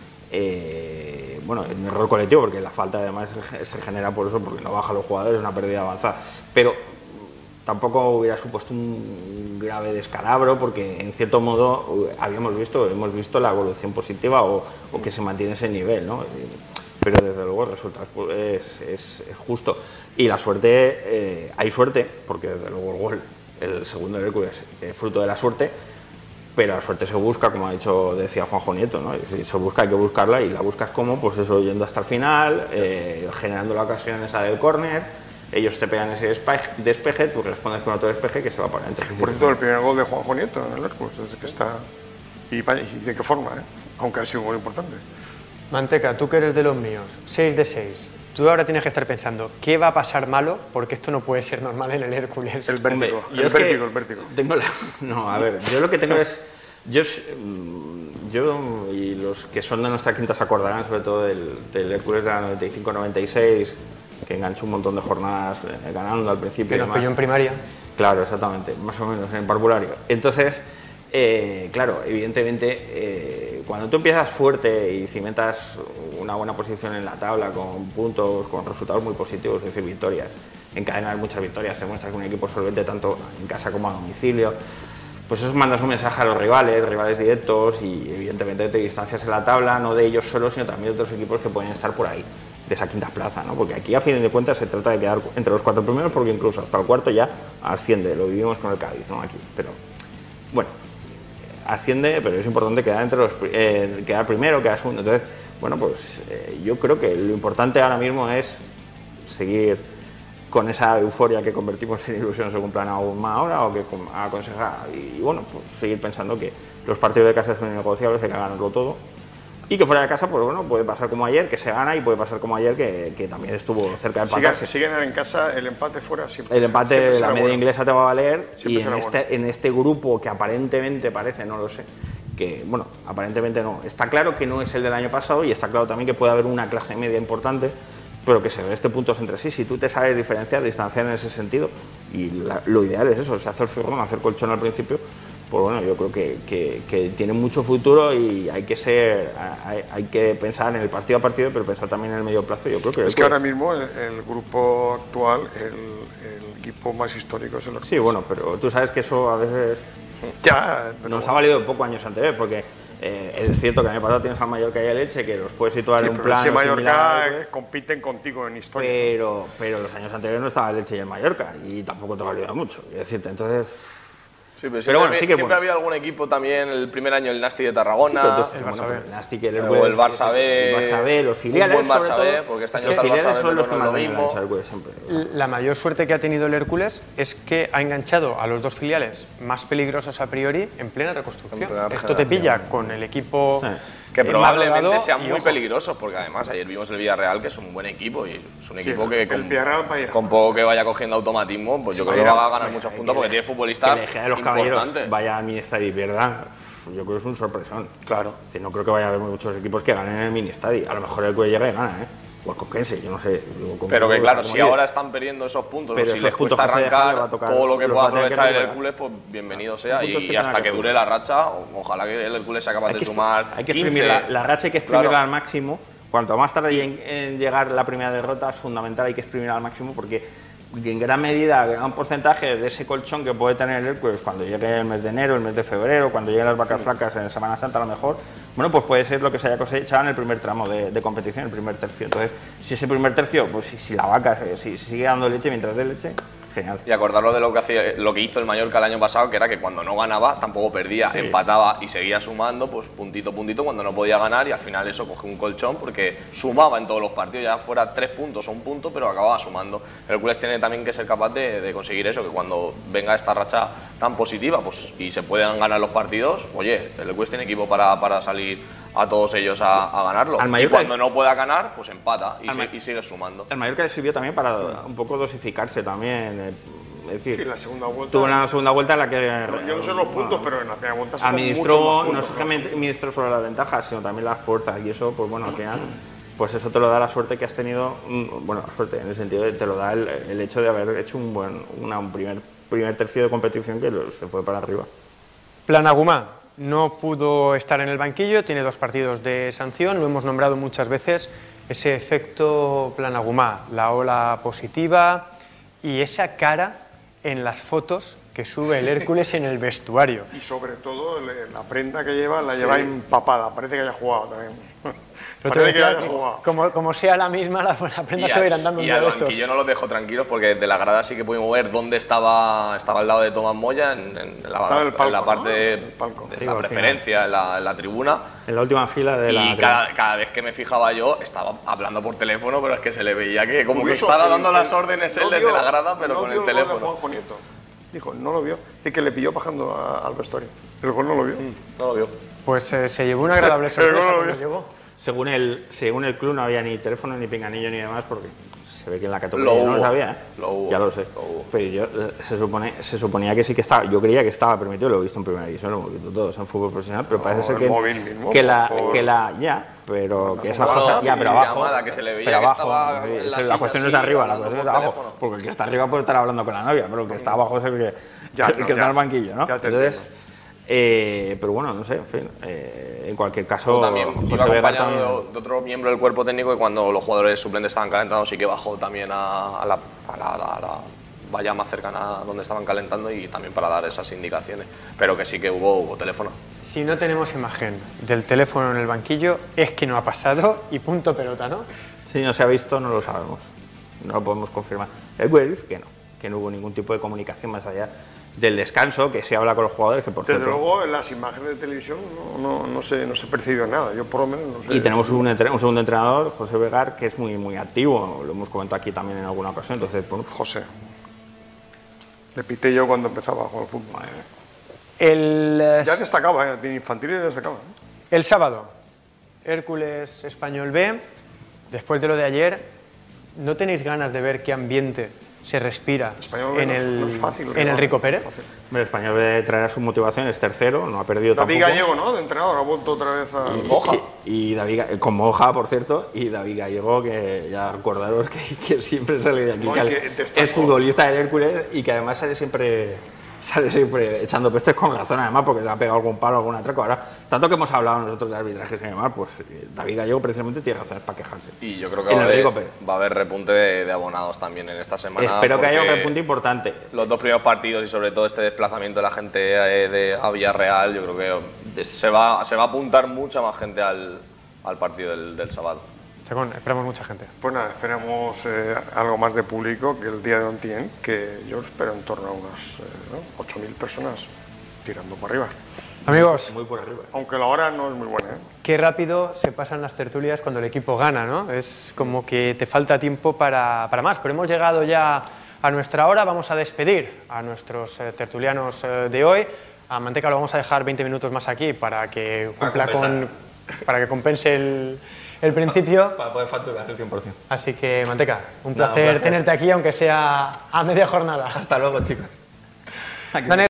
Bueno, un error colectivo, porque la falta además se genera por eso, porque no bajan los jugadores, es una pérdida avanzada. Pero tampoco hubiera supuesto un grave descalabro, porque en cierto modo hemos visto la evolución positiva o que se mantiene ese nivel, ¿no? Pero desde luego el resultado es justo. Y la suerte, hay suerte, porque desde luego el gol, el segundo del Hércules, es fruto de la suerte, pero la suerte se busca, como decía Juanjo Nieto, ¿no? Es decir, se busca, hay que buscarla, y la buscas como, pues eso, yendo hasta el final, generando la ocasión esa del córner. Ellos te pegan ese despeje, tú respondes con otro despeje que se va para adentro. Por cierto, el primer gol de Juanjo Nieto en el Hércules, desde que está. Y de qué forma, aunque ha sido un gol importante. Manteca, tú que eres de los míos, 6 de 6. Tú ahora tienes que estar pensando, ¿qué va a pasar malo? Porque esto no puede ser normal en el Hércules. El vértigo, Hombre, el vértigo. No, a ver, yo lo que tengo es. Yo y los que son de nuestra quinta se acordarán, sobre todo del Hércules de la 95-96, que enganchó un montón de jornadas ganando al principio. Que nos pilló en primaria. Claro, exactamente, más o menos en el parvulario. Entonces, claro, evidentemente, cuando tú empiezas fuerte y cimentas una buena posición en la tabla, con puntos, con resultados muy positivos, es decir, victorias, encadenas muchas victorias, te muestras que un equipo solvente tanto en casa como a domicilio, pues eso mandas un mensaje a los rivales directos, y evidentemente te distancias en la tabla, no de ellos solos, sino también de otros equipos que pueden estar por ahí, de esa quinta plaza, ¿no? Porque aquí a fin de cuentas se trata de quedar entre los 4 primeros, porque incluso hasta el cuarto ya asciende, lo vivimos con el Cádiz, ¿no? Aquí, pero bueno, asciende, pero es importante quedar quedar primero, quedar segundo. Entonces, bueno, pues yo creo que lo importante ahora mismo es seguir con esa euforia que convertimos en ilusión según planeado ahora, o que aconseja, y bueno, pues seguir pensando que los partidos de casa son innegociables, hay que ganarlo todo. Y que fuera de casa, pues bueno, puede pasar como ayer, que se gana, y puede pasar como ayer, que también estuvo cerca de empatarse. Si ganan en casa, el empate fuera siempre. El empate, siempre la media bueno. inglesa te va a valer, Siempre y en este grupo que aparentemente parece, no lo sé, que bueno, aparentemente no. Está claro que no es el del año pasado, y está claro también que puede haber una clase media importante, pero que se reste puntos entre sí. Si tú te sabes diferenciar, distanciar en ese sentido, y lo ideal es eso, se hace el zurrón, hacer colchón al principio, pues bueno, yo creo que tiene mucho futuro, y hay que pensar en el partido a partido, pero pensar también en el medio plazo. Yo creo que es que ahora mismo el grupo actual, el equipo más histórico es el Hércules. Sí, bueno, pero tú sabes que eso a veces ya nos ha valido poco años anteriores, porque Es cierto que el año pasado tienes al Mallorca y al Elche, que los puedes situar en un plan Elche y Mallorca similar, compiten contigo en historia. pero los años anteriores no estaba el Elche y el Mallorca, y tampoco te valía mucho. Es decirte, entonces... Sí, pero bueno, sí que siempre había algún equipo también, el primer año el Nasti de Tarragona, el Nasti, que o el Barça B, los filiales, un buen Barça B, porque este año los filiales Barça B son los que no es más lo mismo. siempre. La mayor suerte que ha tenido el Hércules es que ha enganchado a los dos filiales más peligrosos a priori en plena reconstrucción. En plena Esto te pilla con el equipo... Sí. Que probablemente mal rodado sean y, muy ojo, peligrosos, porque además ayer vimos el Villarreal, que es un buen equipo, y es un equipo que el Villarreal va a ir a con poco que vaya cogiendo automatismo, pues yo creo que va a ganar muchos puntos, porque tiene futbolistas Que el Eje de los Caballeros importantes. vaya a Ministeri y pierda, yo creo que es un sorpresón. Claro. Es decir, no creo que vaya a haber muchos equipos que ganen en el Ministeri. A lo mejor el que llega y gana, O el Conquense, yo no sé. Pero que claro, si ahora están perdiendo esos puntos, Pero si esos les puntos cuesta que se dejan, arrancar le va a tocar, todo lo que los pueda va a tener que aprovechar el recuperar. Hércules, pues bienvenido sea. Son puntos Y que hasta tenga que que dure la racha, ojalá que el Hércules sea capaz de sumar hay que 15. exprimir la racha, hay que exprimirla Claro. al máximo. Cuanto más tarde en llegar la primera derrota es fundamental, hay que exprimirla al máximo, porque en gran medida, gran porcentaje de ese colchón que puede tener el Hércules cuando llegue el mes de enero, el mes de febrero, cuando lleguen las vacas flacas en Semana Santa a lo mejor, bueno, pues puede ser lo que se haya cosechado en el primer tramo de competición, el primer tercio. Entonces, si ese primer tercio, pues si la vaca si sigue dando leche mientras dé leche, genial. Y acordarlo de lo que hizo el Mallorca el año pasado, que era que cuando no ganaba tampoco perdía, empataba y seguía sumando, pues puntito cuando no podía ganar, y al final eso coge un colchón porque sumaba en todos los partidos, ya fuera 3 puntos o 1 punto, pero acababa sumando. El Hércules tiene también que ser capaz de conseguir eso, que cuando venga esta racha tan positiva, pues y se puedan ganar los partidos, oye, el Hércules tiene equipo para salir a todos ellos a ganarlo. Al Y Mallorca- cuando no pueda ganar, pues empata y Al sigue sumando. El Mallorca le sirvió también para un poco dosificarse también. Es decir, Sí, la segunda vuelta. tuvo una segunda vuelta en la que Yo no sé los puntos, pero en la primera vuelta sacó administró, muchos más no puntos, solamente administró sobre las ventajas, sino también las fuerzas, y eso, pues bueno, al final, pues eso te lo da la suerte que has tenido, bueno, la suerte en el sentido de te lo da el hecho de haber hecho un primer tercio de competición que se fue para arriba. Planagumá no pudo estar en el banquillo, tiene 2 partidos de sanción, lo hemos nombrado muchas veces, ese efecto Planagumá, la ola positiva y esa cara en las fotos que sube el Hércules en el vestuario. Y sobre todo la prenda que lleva, la lleva empapada, parece que haya jugado también. Lo Parece que decía, haya jugado. como sea la misma, la prenda se va a ir andando un y día al de estos. banquillo no los dejo tranquilos, porque de la grada sí que pudimos ver dónde estaba al lado de Tomás Moya, en Estaba en el palco, la ¿no? parte En el palco. de Sí, la al preferencia, en la tribuna. En la última fila de Y cada vez que me fijaba yo, estaba hablando por teléfono, pero es que se le veía que como que Curioso, estaba dando las órdenes él no desde vio- la grada, pero no con vio el gol de teléfono. Juanjo Nieto. Dijo, no lo vio. Dice que le pilló bajando al vestuario. El gol no lo vio. No lo vio. Pues se llevó una agradable sorpresa Pero cuando llegó. Según el club no había ni teléfono, ni pinganillo, ni demás, porque se ve que en la categoría Lo yo no lo hubo, sabía, ¿eh? lo hubo, ya lo sé. lo hubo. Pero yo, se suponía que sí que estaba, yo creía que estaba permitido, lo he visto en primera división, lo hemos visto todos en fútbol profesional, pero parece ser el móvil mismo, pero que esa No, cosa, ya, pero abajo, llamada, que se le veía pero que abajo, estaba sí, en la la silla cuestión no es así, arriba, la hablando cuestión es por abajo, teléfono. porque el que está arriba puede estar hablando con la novia, pero el que está abajo es el que Ya, está en ya. el banquillo, ¿no? Ya te Entonces, entiendo. pero bueno, no sé, en fin, en cualquier caso, También José iba Vega acompañado también... de otro miembro del cuerpo técnico, que cuando los jugadores suplentes estaban calentando sí que bajó también a la valla más cercana a donde estaban calentando, y también para dar esas indicaciones, pero que sí que hubo teléfono. Si no tenemos imagen del teléfono en el banquillo, es que no ha pasado y punto pelota, ¿no? Si no se ha visto, no lo sabemos. No lo podemos confirmar. El Hércules dice que no hubo ningún tipo de comunicación más allá del descanso, que se habla con los jugadores, que por Desde cierto... luego, en las imágenes de televisión no se percibió nada. Yo por lo menos no sé. Y tenemos un segundo entrenador, José Vegar, que es muy activo, lo hemos comentado aquí también en alguna ocasión, entonces, bueno, José. Le pité yo cuando empezaba a jugar al fútbol. Ya destacaba, de infantil destacaba. El sábado, Hércules Español B. Después de lo de ayer, ¿no tenéis ganas de ver qué ambiente se respira Español B en no es fácil, en el Rico Pérez? el Español traerá sus motivaciones, tercero, no ha perdido David tampoco. Gallego, ¿no? De entrenador, ha vuelto otra vez a Moja. Y David, con Moja, por cierto, y David Gallego, que ya acordaros que siempre sale de aquí, No, que y que destacó. es futbolista del Hércules y que además sale siempre sale siempre echando pestes con razón, además, porque le ha pegado algún palo, algún atraco. Ahora, tanto que hemos hablado nosotros de arbitrajes y demás, pues David Gallego precisamente tiene razones para quejarse. Y yo creo que va a haber repunte de abonados también en esta semana. Espero que haya un repunte importante. Los 2 primeros partidos y sobre todo este desplazamiento de la gente a Villarreal, yo creo que se va a apuntar mucha más gente al partido del sábado. Chacón, esperamos mucha gente. Pues nada, esperamos algo más de público que el día de Ontien, que yo espero en torno a unas 8.000 personas tirando por arriba. Amigos, Muy por arriba. Aunque la hora no es muy buena, qué rápido se pasan las tertulias cuando el equipo gana, ¿no? Es como que te falta tiempo para más, pero hemos llegado ya a nuestra hora. Vamos a despedir a nuestros tertulianos de hoy. A Manteca lo vamos a dejar 20 minutos más aquí para que cumpla para que compense el principio. Para poder facturar el 100%. Así que, Manteca, un placer tenerte aquí, aunque sea a media jornada. Hasta luego, chicos. Daniel.